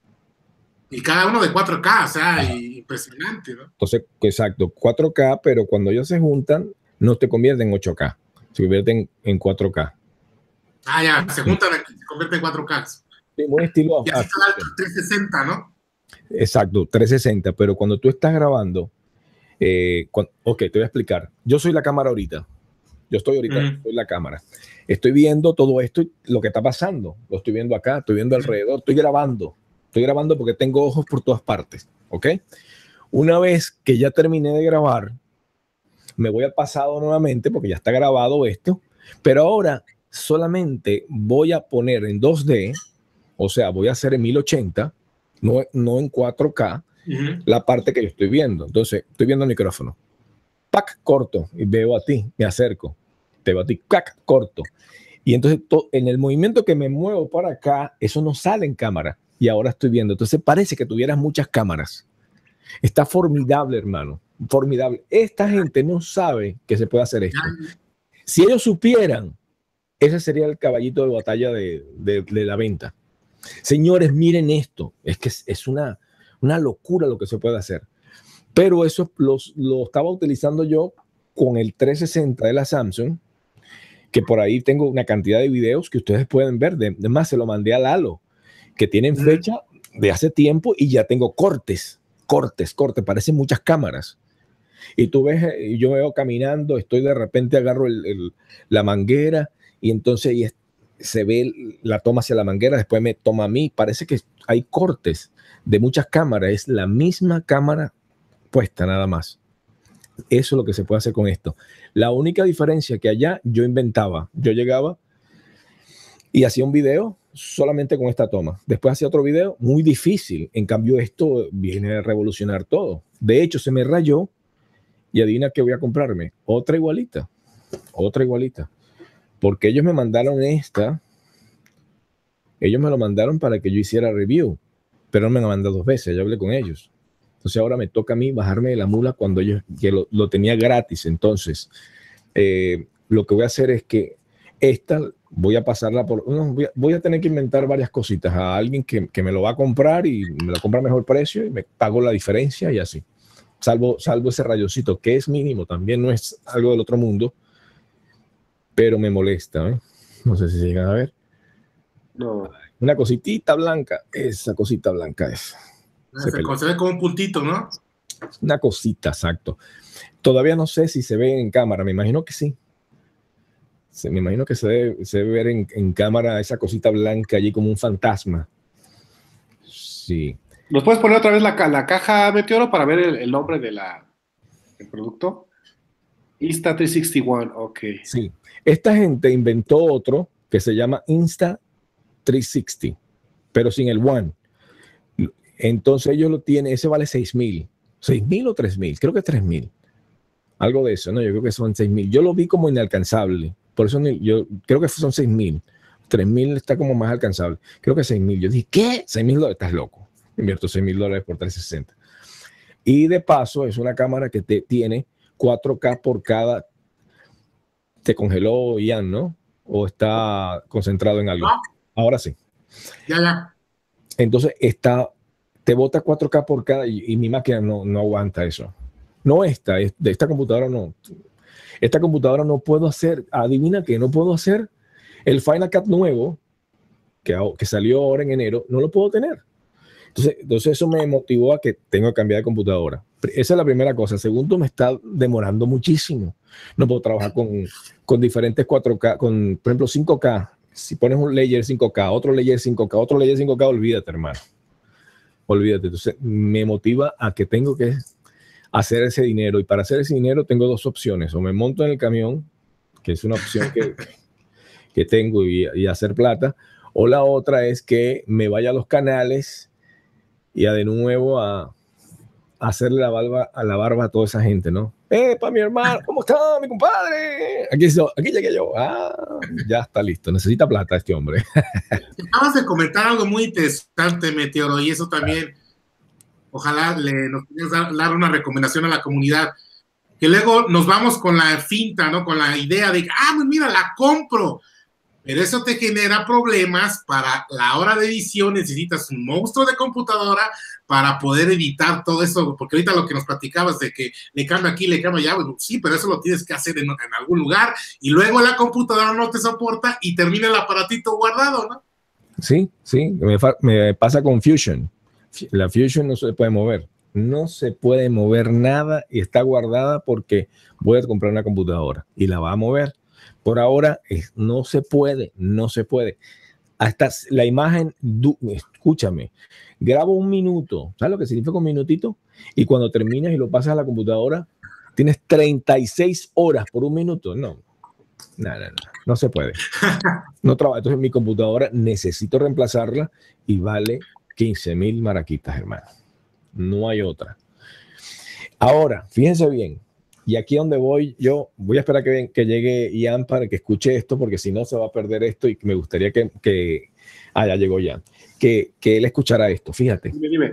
Y cada uno de cuatro K, o sea, impresionante, ¿no? Entonces, exacto, cuatro K, pero cuando ellos se juntan, no te convierten en ocho K, se convierten en cuatro K. Ah, ya, se juntan aquí, se convierten en cuatro K. Sí, buen estilo. Y así está el trescientos sesenta, ¿no? Exacto, trescientos sesenta, pero cuando tú estás grabando, eh, cuando, ok, te voy a explicar. Yo soy la cámara ahorita. Yo estoy ahorita, mm. soy la cámara. Estoy viendo todo esto, lo que está pasando. Lo estoy viendo acá, estoy viendo alrededor, estoy grabando. Estoy grabando porque tengo ojos por todas partes, ¿ok? Una vez que ya terminé de grabar, me voy al pasado nuevamente porque ya está grabado esto, pero ahora solamente voy a poner en dos D, o sea, voy a hacer en mil ochenta, no, no en cuatro K, uh-huh. la parte que yo estoy viendo. Entonces, estoy viendo el micrófono. Pac, corto, y veo a ti, me acerco, te veo a ti, pac, corto. Y entonces, to, en el movimiento que me muevo para acá, eso no sale en cámara. Y ahora estoy viendo. Entonces parece que tuvieras muchas cámaras. Está formidable, hermano. Formidable. Esta gente no sabe que se puede hacer esto. Si ellos supieran, ese sería el caballito de batalla de, de, de la venta. Señores, miren esto. Es que es, es una, una locura lo que se puede hacer. Pero eso los, lo estaba utilizando yo con el trescientos sesenta de la Samsung, que por ahí tengo una cantidad de videos que ustedes pueden ver. De, de más, se lo mandé a Lalo, que tienen fecha de hace tiempo y ya tengo cortes, cortes, cortes, parecen muchas cámaras. Y tú ves, yo veo caminando, estoy de repente agarro el, el, la manguera y entonces y es, se ve la toma hacia la manguera, después me toma a mí. Parece que hay cortes de muchas cámaras, es la misma cámara puesta nada más. Eso es lo que se puede hacer con esto. La única diferencia que allá yo inventaba, yo llegaba y hacía un video solamente con esta toma. Después hacía otro video muy difícil. En cambio, esto viene a revolucionar todo. De hecho, se me rayó y adivina qué voy a comprarme. Otra igualita. Otra igualita. Porque ellos me mandaron esta. Ellos me lo mandaron para que yo hiciera review. Pero no me lo mandaron dos veces. Yo hablé con ellos. Entonces ahora me toca a mí bajarme de la mula cuando ellos que lo, lo tenía gratis. Entonces, eh, lo que voy a hacer es que esta voy a pasarla por... No, voy, a, voy a tener que inventar varias cositas a alguien que, que me lo va a comprar y me lo compra a mejor precio y me pago la diferencia y así. Salvo, salvo ese rayoncito, que es mínimo, también no es algo del otro mundo, pero me molesta, ¿eh? No sé si se llegan a ver. No. Una cositita blanca, esa cosita blanca es. Se, se, se ve como un puntito, ¿no? Una cosita, exacto. Todavía no sé si se ve en cámara, me imagino que sí. Se, me imagino que se debe, se debe ver en, en cámara esa cosita blanca allí como un fantasma. Sí. ¿Nos puedes poner otra vez la, la caja, Meteoro, para ver el, el nombre de la, del producto? Insta trescientos sesenta y uno, ok. Sí. Esta gente inventó otro que se llama Insta trescientos sesenta, pero sin el One. Entonces ellos lo tienen, ese vale seis mil. ¿seis mil o tres mil? Creo que tres mil. Algo de eso, ¿no? Yo creo que son seis mil. Yo lo vi como inalcanzable. Por eso yo creo que son seis mil. tres mil está como más alcanzable. Creo que seis mil. Yo dije, ¿qué? seis mil dólares, estás loco. Invierto seis mil dólares por trescientos sesenta. Y de paso, es una cámara que te, tiene cuatro K por cada. Te congeló Ian, ¿no? ¿O está concentrado en algo? No. Ahora sí. Ya, ya. Entonces, está, te bota cuatro K por cada y, y mi máquina no, no aguanta eso. No esta, de esta computadora no. Esta computadora no puedo hacer, adivina que no puedo hacer el Final Cut nuevo que, que salió ahora en enero, no lo puedo tener. Entonces, entonces eso me motivó a que tengo que cambiar de computadora. Esa es la primera cosa. Segundo, me está demorando muchísimo. No puedo trabajar con, con diferentes cuatro K, con, por ejemplo, cinco K. Si pones un layer cinco K, otro layer cinco K, otro layer cinco K, olvídate, hermano. Olvídate. Entonces, me motiva a que tengo que hacer ese dinero. Y para hacer ese dinero tengo dos opciones. O me monto en el camión, que es una opción que, que tengo, y, y hacer plata. O la otra es que me vaya a los canales y a de nuevo a, a hacerle la barba, a la barba a toda esa gente, ¿no? ¡Epa, mi hermano! ¿Cómo está, mi compadre? Aquí, aquí llegué yo. Ah, ya está listo. Necesita plata este hombre. Acabas de comentar algo muy interesante, Meteoro, y eso también, ojalá le, nos puedas dar, dar una recomendación a la comunidad, que luego nos vamos con la finta, ¿no? Con la idea de, ah, pues mira, la compro. Pero eso te genera problemas para la hora de edición. Necesitas un monstruo de computadora para poder editar todo eso, porque ahorita lo que nos platicabas de que le cambio aquí, le cambio allá, bueno, sí, pero eso lo tienes que hacer en, en algún lugar, y luego la computadora no te soporta y termina el aparatito guardado, ¿no? Sí, sí, me, me pasa con Fusion. La Fusion no se puede mover. No se puede mover nada y está guardada porque voy a comprar una computadora y la va a mover. Por ahora es, no se puede, no se puede. Hasta la imagen, du, escúchame, grabo un minuto, ¿sabes lo que significa un minutito? Y cuando terminas y lo pasas a la computadora, tienes treinta y seis horas por un minuto. No, no, no, no, no se puede. No trabaja. Entonces mi computadora necesito reemplazarla y vale quince mil maraquitas, hermano. No hay otra. Ahora, fíjense bien. Y aquí donde voy, yo voy a esperar que, que llegue Ian para que escuche esto, porque si no se va a perder esto y me gustaría que... que ah, ya llegó Ian. Que, que él escuchara esto. Fíjate. Dime, dime.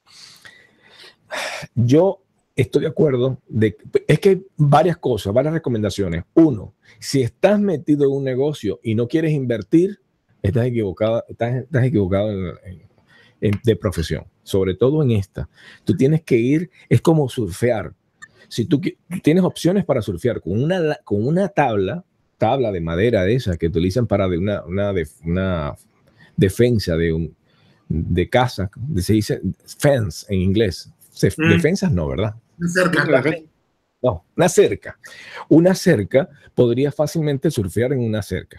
Yo estoy de acuerdo. De, es que hay varias cosas, varias recomendaciones. Uno, si estás metido en un negocio y no quieres invertir, estás equivocado, estás, estás equivocado en, en, en, de profesión. Sobre todo en esta. Tú tienes que ir, es como surfear. Si tú, tú tienes opciones para surfear con una, con una tabla, tabla de madera de esas que utilizan para de una, una, de, una defensa de, un, de casa, se dice fence en inglés. Se, mm. Defensas no, ¿verdad? Una cerca. No, una cerca. Una cerca podría fácilmente surfear en una cerca.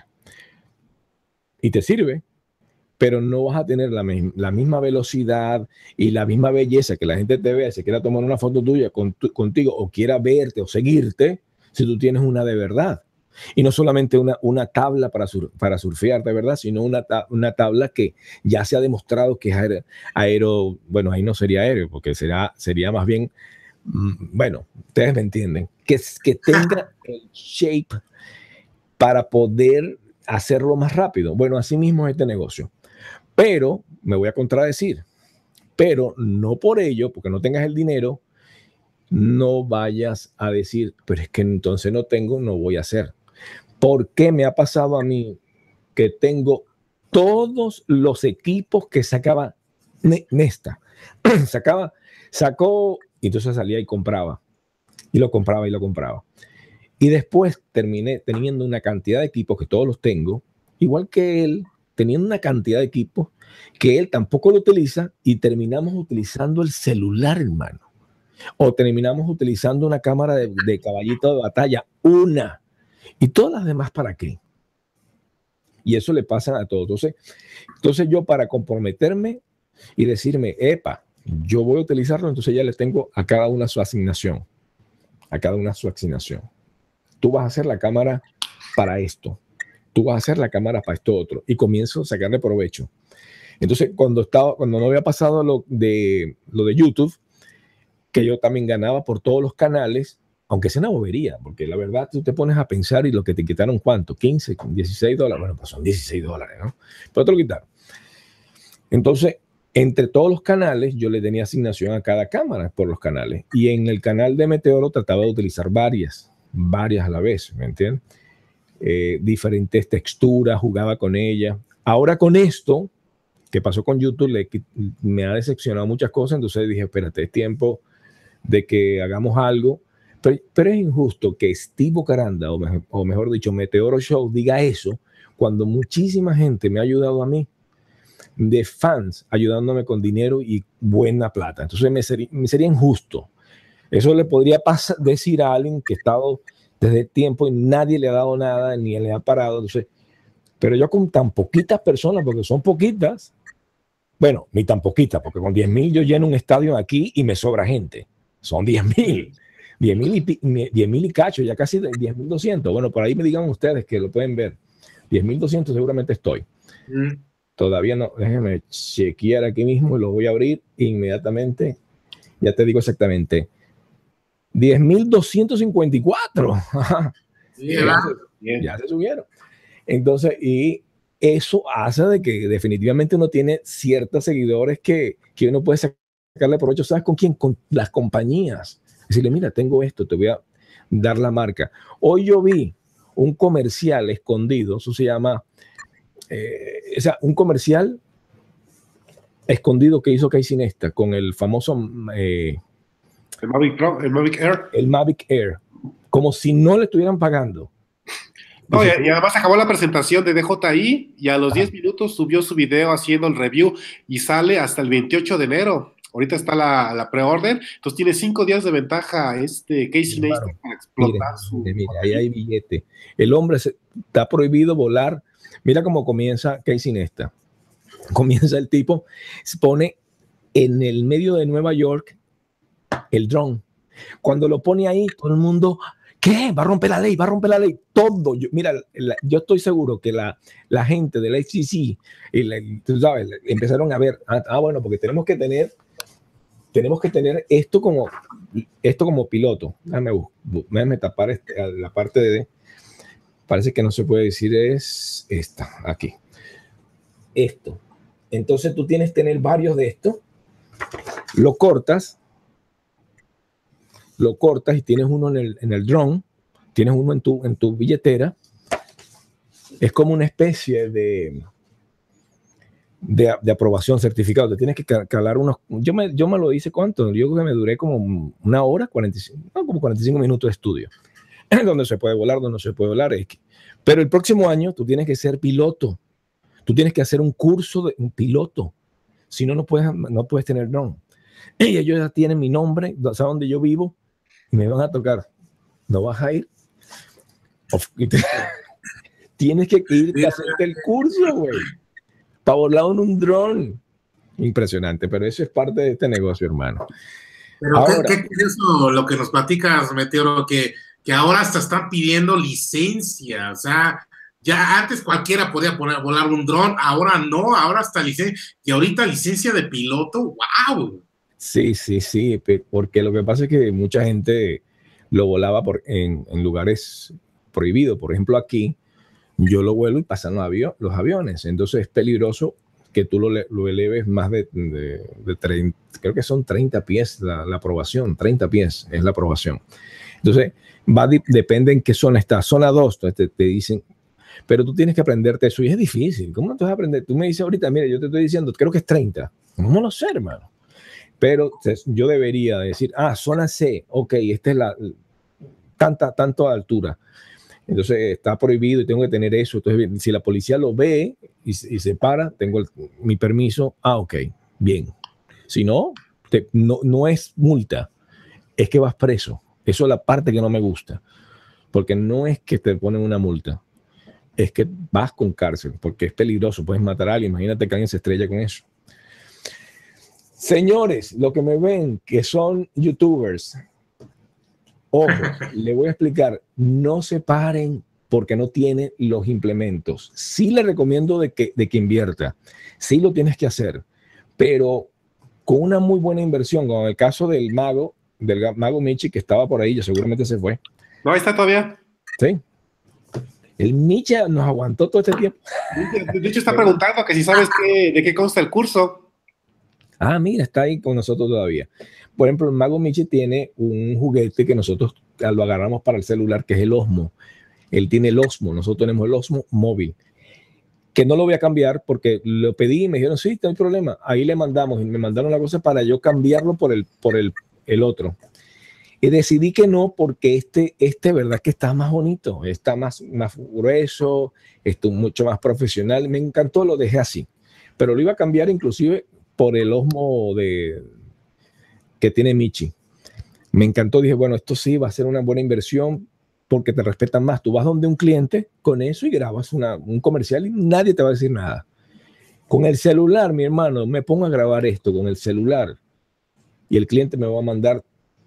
Y te sirve, pero no vas a tener la, la misma velocidad y la misma belleza que la gente te vea, se quiera tomar una foto tuya con tu, contigo o quiera verte o seguirte, si tú tienes una de verdad. Y no solamente una, una tabla para, sur, para surfear de verdad, sino una, una tabla que ya se ha demostrado que es aero, aero, bueno, ahí no sería aéreo, porque será, sería más bien, bueno, ustedes me entienden, que, que tenga el shape para poder hacerlo más rápido. Bueno, así mismo es este negocio. Pero, me voy a contradecir, pero no por ello, porque no tengas el dinero, no vayas a decir, pero es que entonces no tengo, no voy a hacer. ¿Por qué me ha pasado a mí que tengo todos los equipos que sacaba Nesta? Sacaba, sacó, y entonces salía y compraba, y lo compraba y lo compraba. Y después terminé teniendo una cantidad de equipos que todos los tengo, igual que él, teniendo una cantidad de equipos que él tampoco lo utiliza y terminamos utilizando el celular, hermano. O terminamos utilizando una cámara de, de caballito de batalla, una. ¿Y todas las demás para qué? Y eso le pasa a todos. Entonces, entonces yo para comprometerme y decirme, epa, yo voy a utilizarlo, entonces ya le tengo a cada una su asignación. A cada una su asignación. Tú vas a hacer la cámara para esto. Tú vas a hacer la cámara para esto otro. Y comienzo a sacarle provecho. Entonces, cuando, estaba, cuando no había pasado lo de, lo de YouTube, que yo también ganaba por todos los canales, aunque sea una bobería, porque la verdad tú te pones a pensar y lo que te quitaron, ¿cuánto? quince, dieciséis dólares. Bueno, pues son dieciséis dólares, ¿no? Pero te lo quitaron. Entonces, entre todos los canales, yo le tenía asignación a cada cámara por los canales. Y en el canal de Meteoro trataba de utilizar varias, varias a la vez, ¿me entiendes? Eh, diferentes texturas, jugaba con ellas. Ahora con esto, que pasó con YouTube, le, me ha decepcionado muchas cosas, entonces dije, espérate, es tiempo de que hagamos algo. Pero, pero es injusto que Steve Bucaranda, o, me, o mejor dicho, Meteoro Show, diga eso cuando muchísima gente me ha ayudado a mí, de fans, ayudándome con dinero y buena plata. Entonces me sería, me sería injusto. Eso le podría pasar, decir a alguien que ha estado desde tiempo y nadie le ha dado nada, ni le ha parado. Entonces, pero yo con tan poquitas personas, porque son poquitas, bueno, ni tan poquitas, porque con diez mil yo lleno un estadio aquí y me sobra gente. Son diez mil. diez mil y, diez mil y cacho, ya casi diez mil doscientos. Bueno, por ahí me digan ustedes que lo pueden ver. diez mil doscientos seguramente estoy. Mm. Todavía no, déjenme chequear aquí mismo y lo voy a abrir inmediatamente. Ya te digo exactamente. diez mil doscientos cincuenta y cuatro. Yeah. Ya, se, ya se subieron. Entonces, y eso hace de que definitivamente uno tiene ciertos seguidores que, que uno puede sacarle provecho. ¿Sabes con quién? Con las compañías. Decirle, mira, tengo esto, te voy a dar la marca. Hoy yo vi un comercial escondido, eso se llama, eh, o sea, un comercial escondido que hizo Casey Neistat con el famoso eh, el Mavic Pro, el Mavic Air. El Mavic Air, como si no le estuvieran pagando. No, y, y además acabó la presentación de D J I y a los diez minutos subió su video haciendo el review y sale hasta el veintiocho de enero. Ahorita está la, la pre-order, entonces tiene cinco días de ventaja este Casey Neistat para explotar mire, su... Mire, mire, ahí hay billete. El hombre se, está prohibido volar. Mira cómo comienza Casey Neistat. Comienza el tipo, se pone en el medio de Nueva York el dron. Cuando lo pone ahí, todo el mundo, ¿qué? Va a romper la ley, va a romper la ley. Todo. Yo, mira, la, yo estoy seguro que la, la gente del F C C, y la, tú sabes, empezaron a ver, ah, ah, bueno, porque tenemos que tener tenemos que tener esto como esto como piloto. Déjame, déjame tapar este, la parte de, parece que no se puede decir, es esta, aquí. Esto. Entonces tú tienes que tener varios de estos, lo cortas, lo cortas y tienes uno en el, en el drone, tienes uno en tu, en tu billetera. Es como una especie de, de, de aprobación, certificado. Te tienes que calar unos... Yo me, yo me lo hice, ¿cuánto? Yo creo que me duré como una hora, cuarenta y cinco, no, como cuarenta y cinco minutos de estudio. Donde se puede volar, donde no se puede volar. Pero el próximo año tú tienes que ser piloto. Tú tienes que hacer un curso de un piloto. Si no, no puedes, no puedes tener drone. Y ellos ya tienen mi nombre, ¿sabes dónde yo vivo? Y me van a tocar. ¿No vas a ir? Tienes que ir a hacerte el curso, güey. Para volar en un dron. Impresionante, pero eso es parte de este negocio, hermano. Pero ahora, ¿qué, qué es eso lo que nos platicas, Meteoro? Que, que ahora hasta están pidiendo licencia. O sea, ya antes cualquiera podía poner, volar un dron, ahora no, ahora hasta licencia. Y ahorita licencia de piloto, ¡wow! Sí, sí, sí, porque lo que pasa es que mucha gente lo volaba por, en, en lugares prohibidos. Por ejemplo, aquí yo lo vuelo y pasan los, avión, los aviones. Entonces es peligroso que tú lo, lo eleves más de, de, de treinta, creo que son treinta pies la, la aprobación, treinta pies es la aprobación. Entonces, va de, depende en qué zona está. Zona dos, te, te dicen, pero tú tienes que aprenderte eso y es difícil. ¿Cómo no te vas a aprender? Tú me dices ahorita, mire, yo te estoy diciendo, creo que es treinta. No lo sé, hermano. Pero yo debería decir, ah, zona C, ok, esta es la tanta, tanto altura. Entonces está prohibido y tengo que tener eso. Entonces, si la policía lo ve y, y se para, tengo el, mi permiso. Ah, ok, bien. Si no, te, no, no es multa, es que vas preso. Eso es la parte que no me gusta. Porque no es que te ponen una multa, es que vas con cárcel, porque es peligroso, puedes matar a alguien. Imagínate que alguien se estrella con eso. Señores, lo que me ven, que son youtubers, ojo, le voy a explicar, no se paren porque no tienen los implementos. Sí le recomiendo de que, de que invierta, sí lo tienes que hacer, pero con una muy buena inversión, como en el caso del Mago, del mago Michi, que estaba por ahí, yo seguramente se fue. No, ahí está todavía. Sí. El Micha nos aguantó todo este tiempo. De hecho, está preguntando que si sabes qué, de qué consta el curso. Ah, mira, está ahí con nosotros todavía. Por ejemplo, el mago Michi tiene un juguete que nosotros lo agarramos para el celular, que es el Osmo. Él tiene el Osmo, nosotros tenemos el Osmo móvil, que no lo voy a cambiar porque lo pedí y me dijeron, sí, no hay problema. Ahí le mandamos y me mandaron la cosa para yo cambiarlo por el, por el, el otro. Y decidí que no, porque este, este, verdad que está más bonito, está más, más grueso, está mucho más profesional. Me encantó, lo dejé así. Pero lo iba a cambiar inclusive por el Osmo de, que tiene Michi. Me encantó, dije, bueno, esto sí va a ser una buena inversión porque te respetan más. Tú vas donde un cliente con eso y grabas una, un comercial y nadie te va a decir nada. Con el celular, mi hermano, me pongo a grabar esto con el celular y el cliente me va a mandar.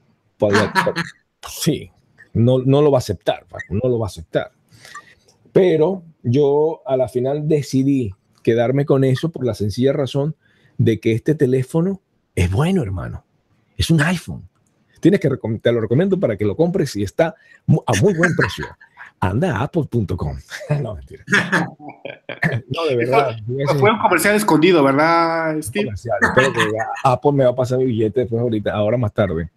Sí, no, no lo va a aceptar, no lo va a aceptar. Pero yo a la final decidí quedarme con eso por la sencilla razón de que este teléfono es bueno, hermano. Es un iPhone. Tienes que, te lo recomiendo para que lo compres y está a muy buen precio. Anda a apple punto com. No, mentira. No, de verdad. Eso fue un comercial escondido, ¿verdad, Steve? Comercial. Espero que Apple me va a pasar mi billete después ahorita, ahora más tarde.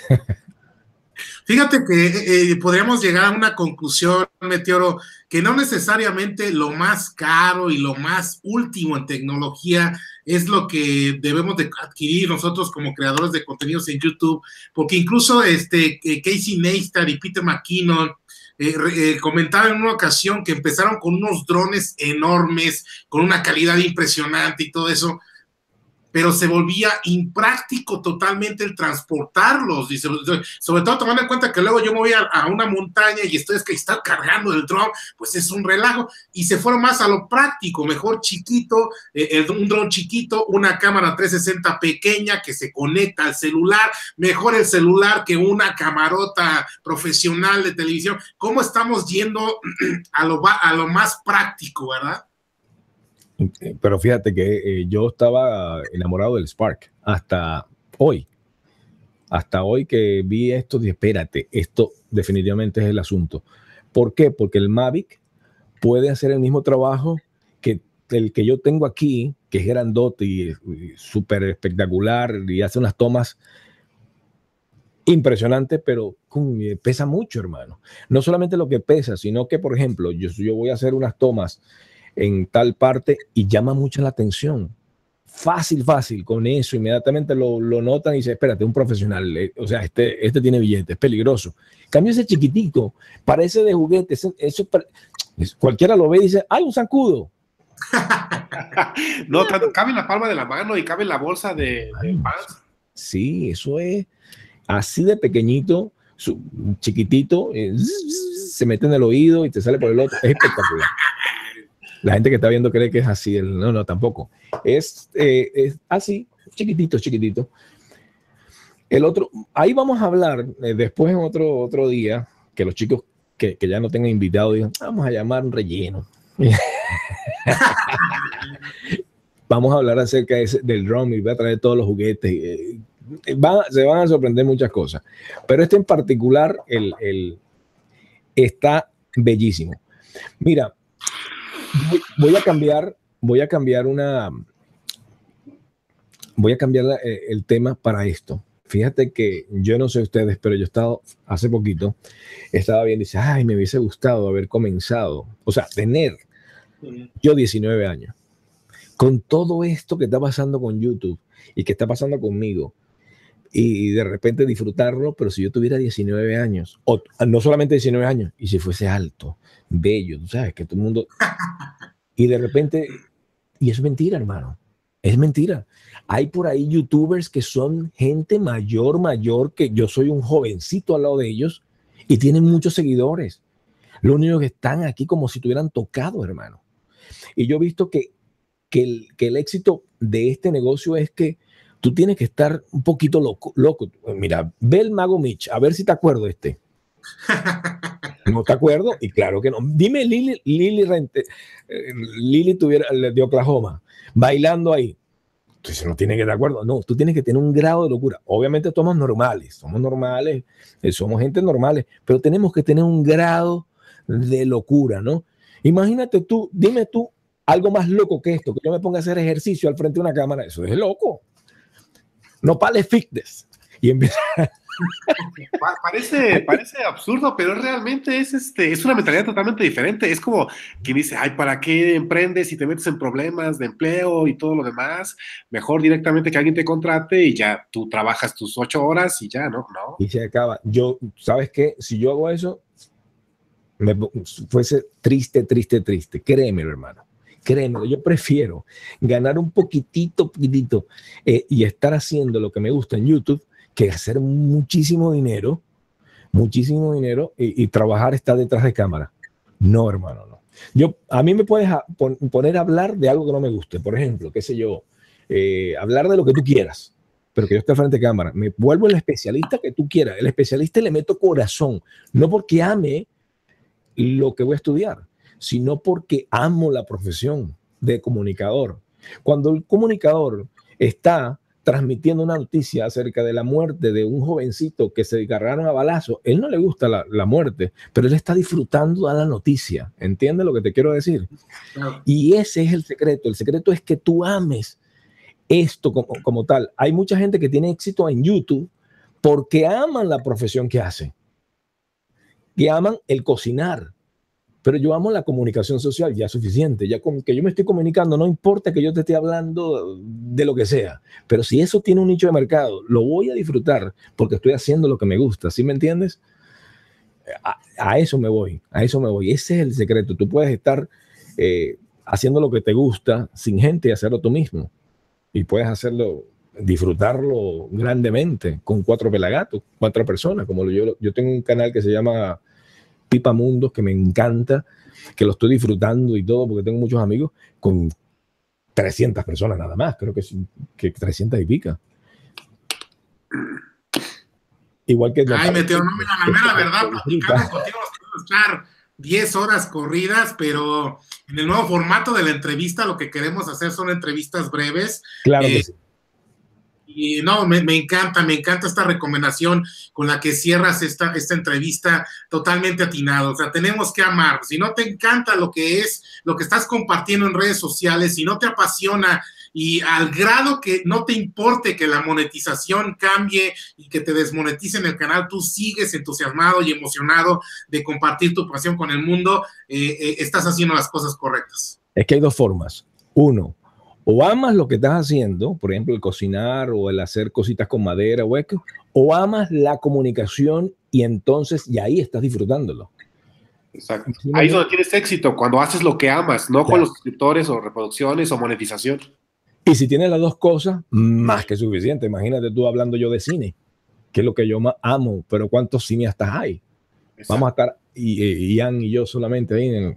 Fíjate que eh, podríamos llegar a una conclusión, Meteoro, que no necesariamente lo más caro y lo más último en tecnología es lo que debemos de adquirir nosotros como creadores de contenidos en YouTube, porque incluso este, Casey Neistat y Peter McKinnon eh, eh, comentaban en una ocasión que empezaron con unos drones enormes, con una calidad impresionante y todo eso, pero se volvía impráctico totalmente el transportarlos, y sobre, sobre todo tomando en cuenta que luego yo me voy a, a una montaña y estoy es que está cargando el dron, pues es un relajo, y se fueron más a lo práctico, mejor chiquito, eh, el, un dron chiquito, una cámara trescientos sesenta pequeña que se conecta al celular, mejor el celular que una camarota profesional de televisión. ¿Cómo estamos yendo a lo, a lo más práctico, verdad? Pero fíjate que eh, yo estaba enamorado del Spark hasta hoy. Hasta hoy que vi esto, dije, espérate, esto definitivamente es el asunto. ¿Por qué? Porque el Mavic puede hacer el mismo trabajo que el que yo tengo aquí, que es grandote y, y súper espectacular y hace unas tomas impresionantes, pero um, pesa mucho, hermano. No solamente lo que pesa, sino que, por ejemplo, yo, yo voy a hacer unas tomas en tal parte y llama mucho la atención. Fácil, fácil, con eso inmediatamente lo, lo notan y dicen, espérate, un profesional, eh, o sea, este, este tiene billete, es peligroso. Cambio ese chiquitico, parece de juguete, eso, eso, cualquiera lo ve y dice, ¡ay, un zancudo! No, cabe en la palma de la mano y cabe en la bolsa de, de pants. Sí, eso es así de pequeñito, su, chiquitito, eh, se mete en el oído y te sale por el otro, es espectacular. La gente que está viendo cree que es así. No, no, tampoco. Es, eh, es así, chiquitito, chiquitito. El otro, ahí vamos a hablar eh, después en otro, otro día, que los chicos que, que ya no tengan invitados digan, vamos a llamar un relleno. Vamos a hablar acerca de ese, del drone y voy a traer todos los juguetes. Eh, van, se van a sorprender muchas cosas. Pero este en particular el, el, está bellísimo. Mira, Voy a cambiar, voy a cambiar una, voy a cambiar la, eh, el tema para esto. Fíjate que yo no sé ustedes, pero yo he estado hace poquito, estaba bien, dice, ay, me hubiese gustado haber comenzado, o sea, tener yo diecinueve años, con todo esto que está pasando con YouTube y que está pasando conmigo, y de repente disfrutarlo, pero si yo tuviera diecinueve años, o no solamente diecinueve años, y si fuese alto, bello, tú sabes, que todo el mundo... Y de repente, y eso es mentira, hermano, es mentira. Hay por ahí youtubers que son gente mayor, mayor, que yo soy un jovencito al lado de ellos, y tienen muchos seguidores. Lo único que están aquí como si tuvieran tocado, hermano. Y yo he visto que, que, el, que el éxito de este negocio es que tú tienes que estar un poquito loco, loco. Mira, ve el Mago Mitch, a ver si te acuerdo de este. ¿No te acuerdo? Y claro que no. Dime Lili, Lili, Rente, eh, Lili tuviera, de Oklahoma, bailando ahí. Entonces no tiene que estar de acuerdo. No, tú tienes que tener un grado de locura. Obviamente somos normales, somos normales, eh, somos gente normales, pero tenemos que tener un grado de locura, ¿no? Imagínate tú, dime tú algo más loco que esto, que yo me ponga a hacer ejercicio al frente de una cámara. Eso es loco. No pales fitness. Y empieza... Parece, parece absurdo, pero realmente es, este, es una mentalidad totalmente diferente. Es como quien dice, ay, ¿para qué emprendes y te metes en problemas de empleo y todo lo demás? Mejor directamente que alguien te contrate y ya tú trabajas tus ocho horas y ya, ¿no? ¿No? Y se acaba. Yo, ¿sabes qué? Si yo hago eso, me fuese triste, triste, triste. Créemelo, hermano. Créemelo. Yo prefiero ganar un poquitito, poquitito eh, y estar haciendo lo que me gusta en YouTube que hacer muchísimo dinero, muchísimo dinero y, y trabajar está detrás de cámara. No, hermano, no. Yo, a mí me puedes a, pon, poner a hablar de algo que no me guste. Por ejemplo, qué sé yo, eh, hablar de lo que tú quieras, pero que yo esté al frente de cámara. Me vuelvo el especialista que tú quieras. El especialista le meto corazón, no porque ame lo que voy a estudiar, sino porque amo la profesión de comunicador. Cuando el comunicador está transmitiendo una noticia acerca de la muerte de un jovencito que se agarraron a balazo, él no le gusta la, la muerte, pero él está disfrutando de la noticia. ¿Entiendes lo que te quiero decir? No. Y ese es el secreto. El secreto es que tú ames esto como, como tal. Hay mucha gente que tiene éxito en YouTube porque aman la profesión que hacen, que aman el cocinar. Pero yo amo la comunicación social, ya es suficiente. Ya con que yo me estoy comunicando, no importa que yo te esté hablando de lo que sea. Pero si eso tiene un nicho de mercado, lo voy a disfrutar porque estoy haciendo lo que me gusta. ¿Sí me entiendes? A, a eso me voy, a eso me voy. Ese es el secreto. Tú puedes estar eh, haciendo lo que te gusta sin gente y hacerlo tú mismo. Y puedes hacerlo, disfrutarlo grandemente con cuatro pelagatos, cuatro personas. Como yo, yo tengo un canal que se llama Pipa Mundos, que me encanta, que lo estoy disfrutando y todo, porque tengo muchos amigos con trescientas personas nada más, creo que, que trescientas y pica. Igual que... Ay, Meteor, no me la mera verdad, platicando contigo nos podemos echar diez horas corridas, pero en el nuevo formato de la entrevista lo que queremos hacer son entrevistas breves. Claro eh, que sí. Y no, me, me encanta, me encanta esta recomendación con la que cierras esta, esta entrevista totalmente atinado. O sea, tenemos que amar. Si no te encanta lo que es, lo que estás compartiendo en redes sociales, si no te apasiona y al grado que no te importe que la monetización cambie y que te desmoneticen el canal, tú sigues entusiasmado y emocionado de compartir tu pasión con el mundo, eh, eh, estás haciendo las cosas correctas. Es que hay dos formas. Uno, o amas lo que estás haciendo, por ejemplo, el cocinar o el hacer cositas con madera o esto, o amas la comunicación y entonces, y ahí estás disfrutándolo. Exacto. Ahí es donde tienes éxito, cuando haces lo que amas, no con los suscriptores o reproducciones o monetización. Y si tienes las dos cosas, más que suficiente. Imagínate tú hablando yo de cine, que es lo que yo más amo, pero ¿cuántos cineastas hay? Exacto. Vamos a estar, y, y Ian y yo solamente ahí en el...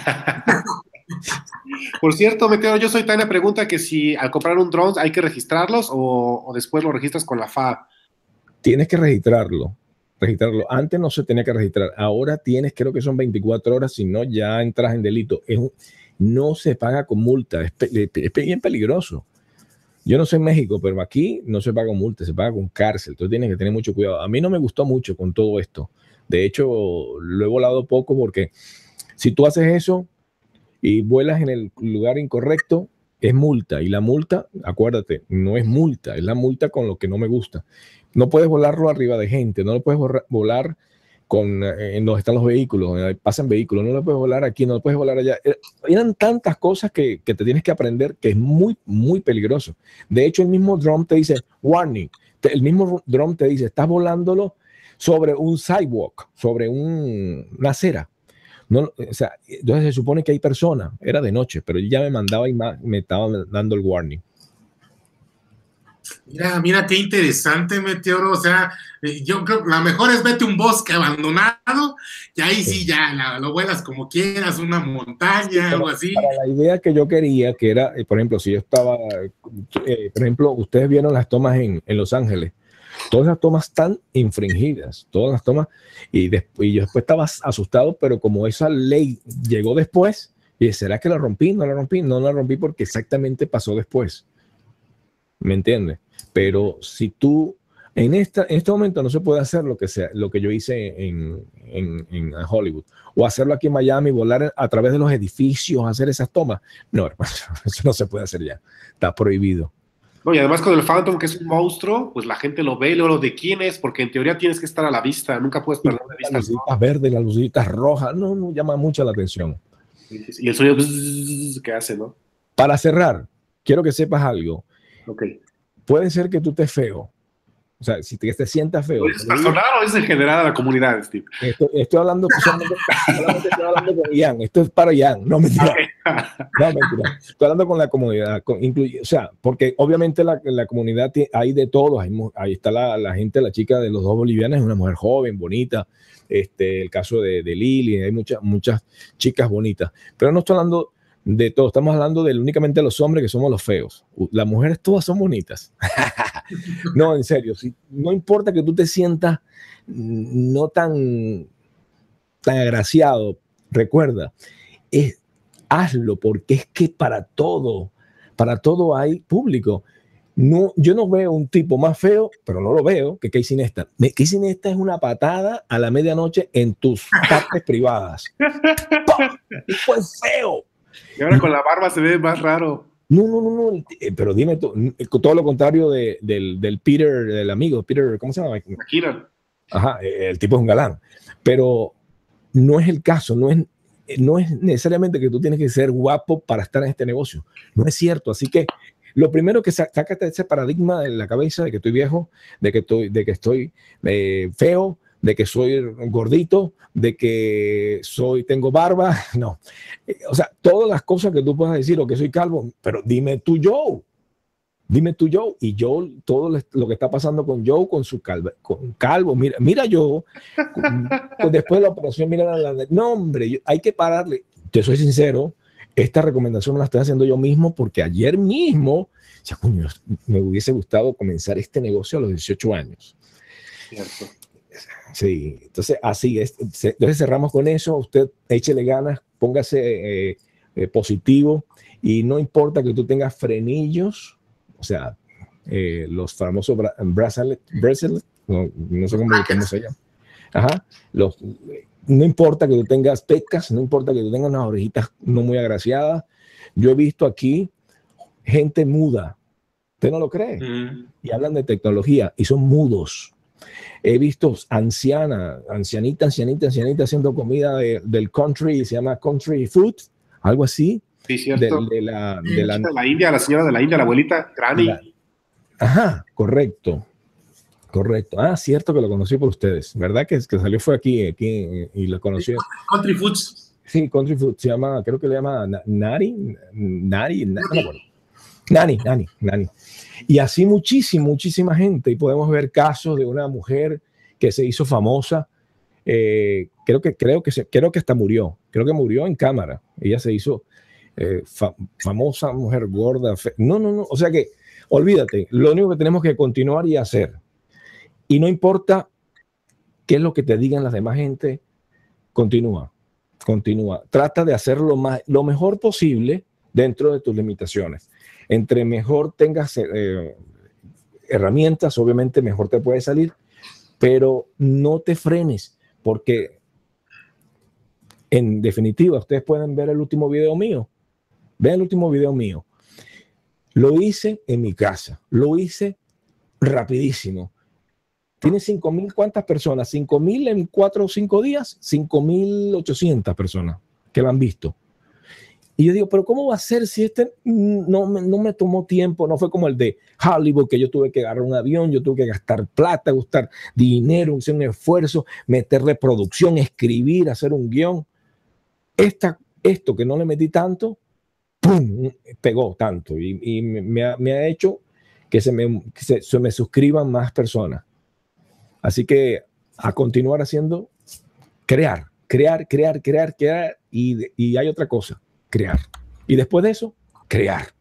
Por cierto, Meteoro, yo soy Tania, pregunta que si al comprar un drone hay que registrarlos o, o después lo registras con la F A A. Tienes que registrarlo, registrarlo. Antes no se tenía que registrar, ahora tienes, creo que son veinticuatro horas, si no ya entras en delito. Es un, no se paga con multa, es, pe, es bien peligroso. Yo no sé en México, pero aquí no se paga con multa, se paga con cárcel. Entonces tienes que tener mucho cuidado. A mí no me gustó mucho con todo esto. De hecho, lo he volado poco porque si tú haces eso y vuelas en el lugar incorrecto, es multa. Y la multa, acuérdate, no es multa, es la multa con lo que no me gusta. No puedes volarlo arriba de gente, no lo puedes volar con, eh, en donde están los vehículos, eh, pasan vehículos, no lo puedes volar aquí, no lo puedes volar allá. Eh, eran tantas cosas que, que te tienes que aprender que es muy, muy peligroso. De hecho, el mismo drone te dice, warning, te, el mismo drone te dice, estás volándolo sobre un sidewalk, sobre un, una acera. No, o sea, entonces se supone que hay personas, era de noche, pero él ya me mandaba y me estaba dando el warning. Mira, mira qué interesante, Meteoro. O sea, yo creo que la mejor es vete a un bosque abandonado y ahí sí, sí ya la, lo vuelas como quieras, una montaña, sí, algo así. Para la idea que yo quería, que era, eh, por ejemplo, si yo estaba, eh, por ejemplo, ustedes vieron las tomas en, en Los Ángeles. Todas las tomas están infringidas, todas las tomas, y, después, y yo después estaba asustado, pero como esa ley llegó después, y ¿será que la rompí? No la rompí, no la rompí porque exactamente pasó después. ¿me entiendes? Pero si tú, en, esta, en este momento no se puede hacer lo que, sea, lo que yo hice en, en, en Hollywood, o hacerlo aquí en Miami, volar a través de los edificios, hacer esas tomas. No, hermano, eso no se puede hacer ya, está prohibido. No, y además con el Phantom, que es un monstruo, pues la gente lo ve y luego de quién es, porque en teoría tienes que estar a la vista, nunca puedes perder de vista. Las lucitas verdes, las lucitas rojas, no, no llama mucho la atención. Y el sonido bzzz, que hace, ¿no? Para cerrar, quiero que sepas algo. Ok. Puede ser que tú estés feo. O sea, si te, te sientas feo. ¿Es personal o es en general a la comunidad, Steve? Estoy, estoy, hablando, solamente, solamente estoy hablando con Ian. Esto es para Ian. No, mentira. No, mentira. Estoy hablando con la comunidad. Con, incluye, o sea, porque obviamente la, la comunidad tiene, hay de todos. Hay, ahí está la, la gente, la chica de los dos bolivianos, es una mujer joven, bonita. Este, el caso de, de Lili, hay muchas, muchas chicas bonitas. Pero no estoy hablando de todo. Estamos hablando de únicamente los hombres, que somos los feos. Las mujeres todas son bonitas. No, en serio, si, no importa que tú te sientas no tan, tan agraciado, recuerda, es, hazlo, porque es que para todo, para todo hay público. No, yo no veo un tipo más feo, pero no lo veo, que Casey Neistat. Casey Neistat es una patada a la medianoche en tus partes privadas. ¡Pum! ¡Fue feo! Y ahora con la barba se ve más raro. No, no, no, no, pero dime tú, todo lo contrario de, del, del Peter, del amigo, Peter, ¿cómo se llama? McKinnon. Ajá, el tipo es un galán, pero no es el caso, no es, no es necesariamente que tú tienes que ser guapo para estar en este negocio, no es cierto, así que lo primero que sácate ese paradigma de la cabeza de que estoy viejo, de que estoy, de que estoy eh, feo, de que soy gordito, de que soy, tengo barba, no. O sea, todas las cosas que tú puedas decir, o que soy calvo, pero dime tú, Joe. Dime tú, Joe. Y Joe, todo lo que está pasando con Joe, con su calvo, con calvo, mira, mira Joe, con, después de la operación, mira la, la, no, hombre, yo, hay que pararle. Te soy sincero, esta recomendación me la estoy haciendo yo mismo, porque ayer mismo, ya, coño, me hubiese gustado comenzar este negocio a los dieciocho años. Cierto. Sí, entonces así es. Entonces cerramos con eso. Usted échele ganas, póngase eh, eh, positivo, y no importa que tú tengas frenillos, o sea, eh, los famosos bra bracelet, bracelet no, no sé cómo, cómo se llama. Ajá, los, no importa que tú tengas pecas, no importa que tú tengas unas orejitas no muy agraciadas. Yo he visto aquí gente muda, ¿usted no lo cree? Mm. Y hablan de tecnología y son mudos. He visto anciana, ancianita, ancianita, ancianita haciendo comida de, del country, se llama country food, algo así. Sí, cierto. De, de, la, de, la, de la India, la señora de la India, la abuelita, Granny. La, ajá, correcto, correcto. Ah, cierto que lo conocí por ustedes, ¿verdad? Que, que salió fue aquí, aquí y lo conocí. Country Foods. Sí, Country Food, se llama, creo que le llama Nari, Nari, no me acuerdo. Nani, Nani, Nani. Y así muchísima, muchísima gente. Y podemos ver casos de una mujer que se hizo famosa. Eh, creo, que, creo, que se, creo que hasta murió. Creo que murió en cámara. Ella se hizo eh, fa famosa, mujer gorda. Fe no, no, no. O sea que, olvídate. Lo único que tenemos que continuar y hacer. Y no importa qué es lo que te digan las demás gente, continúa. Continúa. Trata de hacer lo, más, lo mejor posible dentro de tus limitaciones. Entre mejor tengas eh, herramientas, obviamente mejor te puede salir, pero no te frenes, porque en definitiva, ustedes pueden ver el último video mío. Vean el último video mío. Lo hice en mi casa, lo hice rapidísimo. Tiene cinco mil, ¿cuántas personas? cinco mil en cuatro o cinco días, cinco mil ochocientas personas que lo han visto. Y yo digo, pero ¿cómo va a ser si este no me, no me tomó tiempo? No fue como el de Hollywood, que yo tuve que agarrar un avión, yo tuve que gastar plata, gastar dinero, hacer un esfuerzo, meterle producción, escribir, hacer un guión. Esta, esto que no le metí tanto, ¡pum!, pegó tanto. Y, y me, ha, me ha hecho que, se me, que se, se me suscriban más personas. Así que a continuar haciendo, crear, crear, crear, crear, crear. Y, y hay otra cosa. Crear. Y después de eso, crear.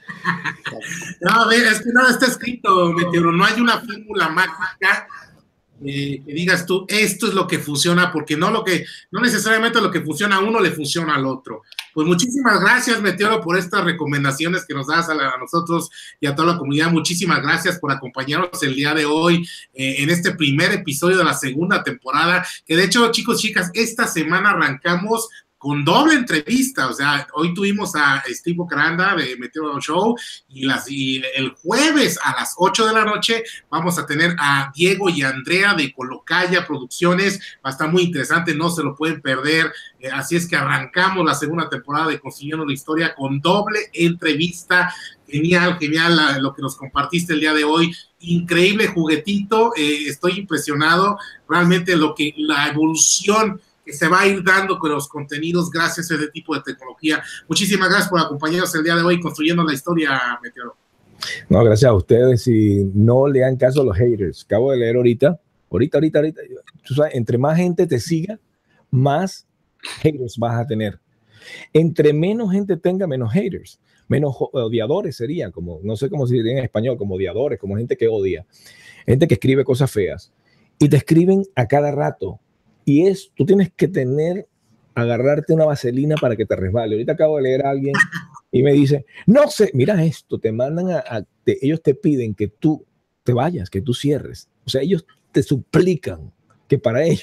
No, a ver, es que nada está escrito, Meteoro. No hay una fórmula mágica eh, que digas tú, esto es lo que funciona, porque no lo que, no necesariamente lo que funciona a uno le funciona al otro. Pues muchísimas gracias, Meteoro, por estas recomendaciones que nos das a, la, a nosotros y a toda la comunidad. Muchísimas gracias por acompañarnos el día de hoy eh, en este primer episodio de la segunda temporada, que de hecho, chicos, chicas, esta semana arrancamos con doble entrevista. O sea, hoy tuvimos a Steve Ocaranda de Meteoro Show y, las, y el jueves a las ocho de la noche vamos a tener a Diego y Andrea de Colocaya Producciones. Va a estar muy interesante, no se lo pueden perder. Eh, así es que arrancamos la segunda temporada de Construyendo la Historia con doble entrevista. Genial, genial la, lo que nos compartiste el día de hoy. Increíble juguetito. Eh, estoy impresionado realmente lo que la evolución que se va a ir dando con los contenidos gracias a este tipo de tecnología. Muchísimas gracias por acompañarnos el día de hoy Construyendo la Historia, Meteoro. No, gracias a ustedes y no le hagan caso a los haters. Acabo de leer ahorita, ahorita, ahorita, ahorita. Tú sabes, entre más gente te siga, más haters vas a tener. Entre menos gente tenga, menos haters, menos odiadores serían, como, no sé cómo se diría en español, como odiadores, como gente que odia, gente que escribe cosas feas y te escriben a cada rato. Y es, tú tienes que tener, agarrarte una vaselina para que te resbale. Ahorita acabo de leer a alguien y me dice, no sé, mira esto, te mandan a, a te, ellos te piden que tú te vayas, que tú cierres. O sea, ellos te suplican que para ellos,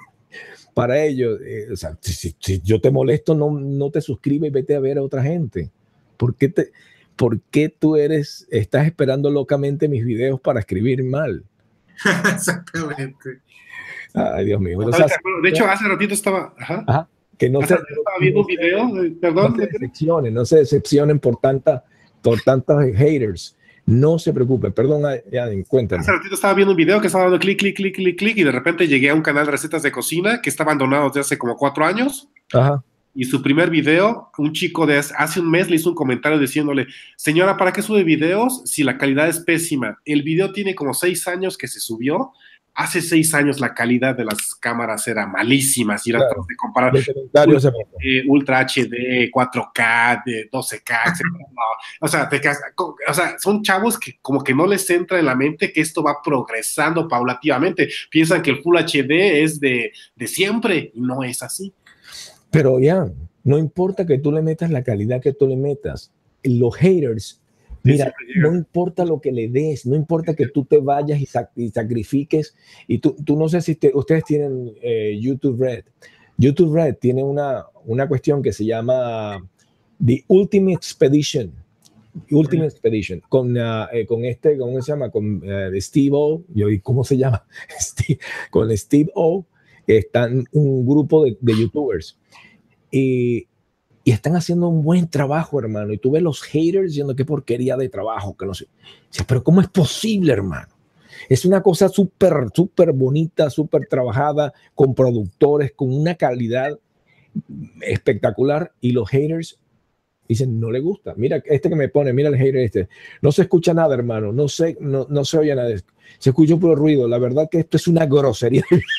para ellos, eh, o sea, si, si, si yo te molesto, no, no te suscribes y vete a ver a otra gente. ¿Por qué, te, ¿Por qué tú eres, estás esperando locamente mis videos para escribir mal? Exactamente. Ay, Dios mío. O sea, de hecho, hace ratito estaba... Ajá. Ajá, que no hace se, estaba viendo un video, perdón. No se decepcionen, no se decepcionen por, tanta, por tantos haters. No se preocupen, perdón, ya cuéntame. Hace ratito estaba viendo un video que estaba dando clic, clic, clic, clic, clic, y de repente llegué a un canal de recetas de cocina que está abandonado desde hace como cuatro años. Ajá. Y su primer video, un chico de hace un mes le hizo un comentario diciéndole, señora, ¿para qué sube videos si la calidad es pésima? El video tiene como seis años que se subió. Hace seis años la calidad de las cámaras era malísima, si era claro, de comparar ultra, eh, Ultra H D, cuatro K, de doce K, etcétera. No, o, sea, te, o sea, son chavos que como que no les entra en la mente que esto va progresando paulativamente. Piensan que el Full H D es de, de siempre y no es así. Pero ya, no importa que tú le metas la calidad que tú le metas, los haters, mira, no importa lo que le des, no importa que tú te vayas y, sac y sacrifiques, y tú, tú no sé si te, ustedes tienen eh, YouTube Red. YouTube Red tiene una, una cuestión que se llama The Ultimate Expedition, Ultimate Expedition, con, uh, eh, con este, ¿cómo se llama? Con uh, Steve-O, ¿cómo se llama? Steve, con Steve-O, están un grupo de, de YouTubers, y Y están haciendo un buen trabajo, hermano. Y tú ves los haters diciendo qué porquería de trabajo, que no sé. Pero ¿cómo es posible, hermano? Es una cosa súper, súper bonita, súper trabajada, con productores, con una calidad espectacular. Y los haters dicen, no le gusta. Mira este que me pone, mira el hater este. No se escucha nada, hermano. No se, no, no se oye nada. Se escucha puro ruido. La verdad que esto es una grosería.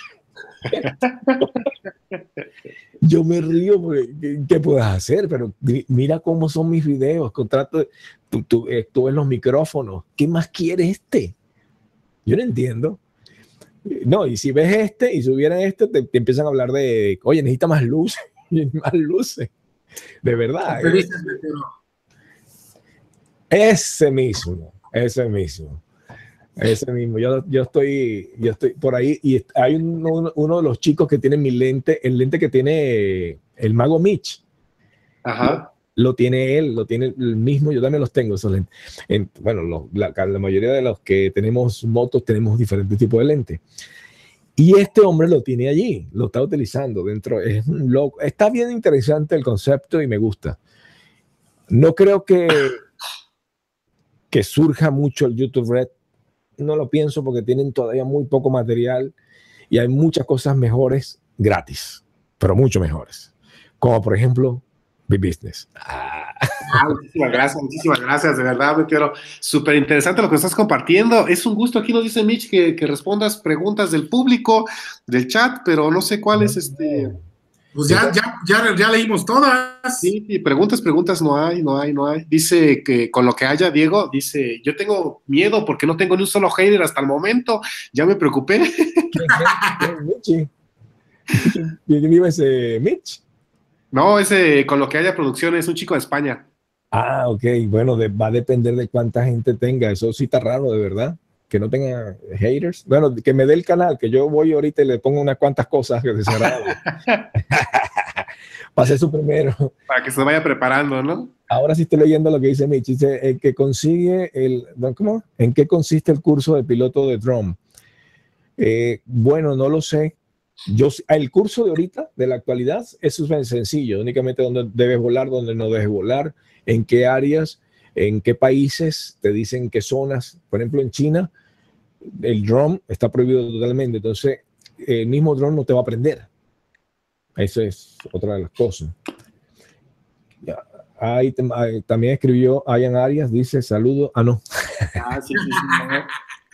Yo me río porque ¿qué, qué puedes hacer? Pero mira cómo son mis videos. Contrato, tú, tú, eh, tú ves los micrófonos. ¿Qué más quiere este? Yo no entiendo. No, y si ves este y si hubiera este, te, te empiezan a hablar de, oye, necesita más luces, más luces. De verdad. Eh. Ese mismo, ese mismo. Ese mismo, yo, yo, estoy, yo estoy por ahí y hay uno, uno de los chicos que tiene mi lente, el lente que tiene el mago Mitch. Ajá. Lo, lo tiene él, lo tiene el mismo, yo también los tengo esos lentes. En, bueno, lo, la, la mayoría de los que tenemos motos tenemos diferentes tipos de lentes. Y este hombre lo tiene allí, lo está utilizando dentro. Es un loco. Está bien interesante el concepto y me gusta. No creo que, que surja mucho el YouTube Red. No lo pienso porque tienen todavía muy poco material y hay muchas cosas mejores gratis, pero mucho mejores. Como por ejemplo, B-Business. Ah. Ah, muchísimas gracias, muchísimas gracias. De verdad, me quiero súper interesante lo que estás compartiendo. Es un gusto. Aquí nos dice Mitch que, que respondas preguntas del público, del chat, pero no sé cuál es este. Pues ya, ya, ya, ya leímos todas. Sí, sí, preguntas, preguntas no hay, no hay, no hay. Dice que con lo que haya, Diego, dice, yo tengo miedo porque no tengo ni un solo hater hasta el momento, ya me preocupé. ¿Quién vive ese Mitch? No, ese con lo que haya producción es un chico de España. Ah, ok, bueno, de, va a depender de cuánta gente tenga, eso sí está raro, de verdad, que no tenga haters. Bueno, que me dé el canal, que yo voy ahorita y le pongo unas cuantas cosas que desagradables. Pasé su primero. Para que se vaya preparando, ¿no? Ahora sí estoy leyendo lo que dice Mitch. Dice, el que consigue el... ¿Cómo? ¿En qué consiste el curso de piloto de drone? Eh, bueno, no lo sé. Yo, el curso de ahorita, de la actualidad, eso es bien sencillo. Únicamente dónde debes volar, dónde no debes volar, en qué áreas, en qué países, te dicen qué zonas. Por ejemplo, en China, el drone está prohibido totalmente. Entonces, el mismo drone no te va a prender. Esa es otra de las cosas. Ahí, ahí, también escribió Ian Arias, dice saludo. Ah, no. Ah, sí, sí, sí, no.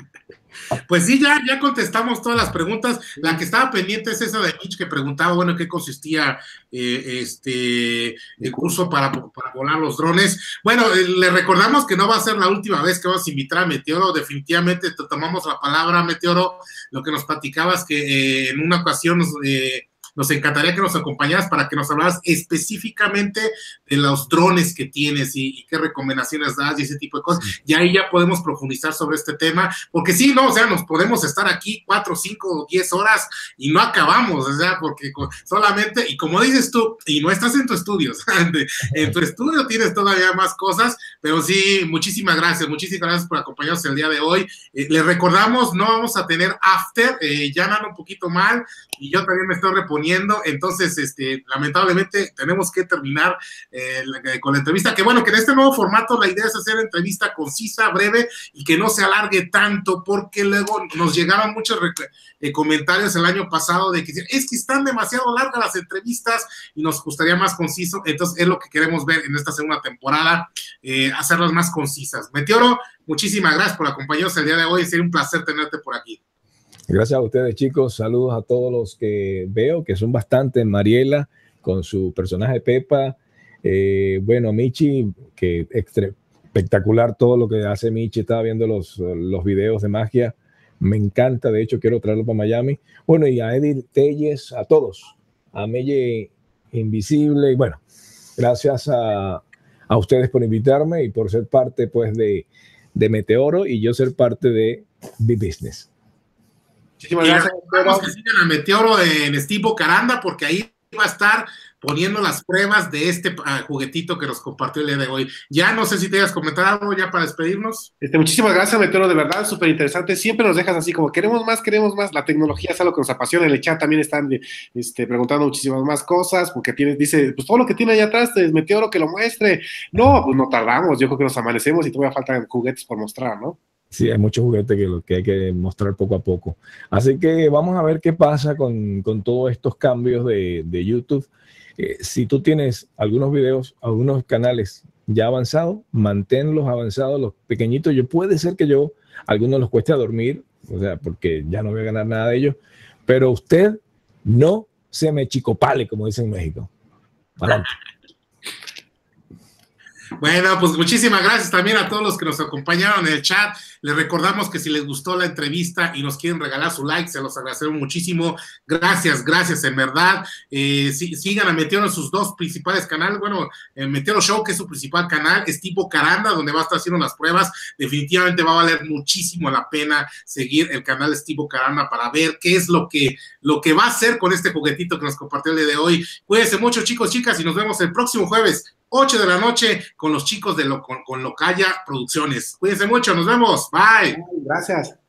Pues sí, ya, ya contestamos todas las preguntas. La que estaba pendiente es esa de Mitch que preguntaba, bueno, qué consistía eh, este el curso para, para volar los drones. Bueno, eh, le recordamos que no va a ser la última vez que vamos a invitar a Meteoro. Definitivamente te tomamos la palabra, Meteoro. Lo que nos platicabas que eh, en una ocasión nos... Eh, Nos encantaría que nos acompañaras para que nos hablaras específicamente de los drones que tienes y, y qué recomendaciones das y ese tipo de cosas. Sí. Y ahí ya podemos profundizar sobre este tema, porque sí, no, o sea, nos podemos estar aquí cuatro, cinco, diez horas y no acabamos, o sea, porque solamente, y como dices tú, y no estás en tu estudio, en tu estudio tienes todavía más cosas, pero sí, muchísimas gracias, muchísimas gracias por acompañarnos el día de hoy. Eh, les recordamos, no vamos a tener after, eh, ya andan un poquito mal, y yo también me estoy reponiendo. Entonces, este, lamentablemente tenemos que terminar eh, la, con la entrevista, que bueno, que en este nuevo formato la idea es hacer entrevista concisa, breve y que no se alargue tanto, porque luego nos llegaron muchos eh, comentarios el año pasado de que es que están demasiado largas las entrevistas y nos gustaría más conciso. Entonces es lo que queremos ver en esta segunda temporada, eh, hacerlas más concisas. Meteoro, muchísimas gracias por acompañarnos el día de hoy, sería un placer tenerte por aquí. Gracias a ustedes, chicos. Saludos a todos los que veo, que son bastantes. Mariela, con su personaje Pepa. Eh, bueno, Michi, que espectacular todo lo que hace Michi. Estaba viendo los, los videos de magia. Me encanta. De hecho, quiero traerlo para Miami. Bueno, y a Edith Telles, a todos. A Melle Invisible. Bueno, gracias a, a ustedes por invitarme y por ser parte, pues, de, de Meteoro y yo ser parte de B-Business. Muchísimas gracias. Vamos que sigan a Meteoro en Steve Bocaranda, porque ahí va a estar poniendo las pruebas de este uh, juguetito que nos compartió el día de hoy. Ya no sé si te ibas a comentar algo ya para despedirnos. Este, muchísimas gracias, Meteoro, de verdad, súper interesante. Siempre nos dejas así como queremos más, queremos más. La tecnología es algo que nos apasiona. En el chat también están este, preguntando muchísimas más cosas, porque tienes, dice, pues todo lo que tiene allá atrás, Meteoro, que lo muestre. No, pues no tardamos. Yo creo que nos amanecemos y todavía faltan juguetes por mostrar, ¿no? Sí, hay muchos juguetes que, lo que hay que mostrar poco a poco. Así que vamos a ver qué pasa con, con todos estos cambios de, de YouTube. Eh, si tú tienes algunos videos, algunos canales ya avanzados, manténlos avanzados, los pequeñitos. Yo puede ser que yo, algunos los cueste a dormir, o sea, porque ya no voy a ganar nada de ellos, pero usted no se me chicopale, como dicen en México. Adelante. Bueno, pues muchísimas gracias también a todos los que nos acompañaron en el chat. Les recordamos que si les gustó la entrevista y nos quieren regalar su like, se los agradecemos muchísimo. Gracias, gracias, en verdad. Eh, sí, sigan a Meteoro en sus dos principales canales. Bueno, el Meteoro Show, que es su principal canal, es tipo Caranda, donde va a estar haciendo las pruebas. Definitivamente va a valer muchísimo la pena seguir el canal Steve Caranda para ver qué es lo que, lo que va a hacer con este juguetito que nos compartió el día de hoy. Cuídense mucho, chicos, chicas, y nos vemos el próximo jueves, ocho de la noche, con los chicos de lo, con, con Locaya Producciones. Cuídense mucho, nos vemos. Bye. Gracias.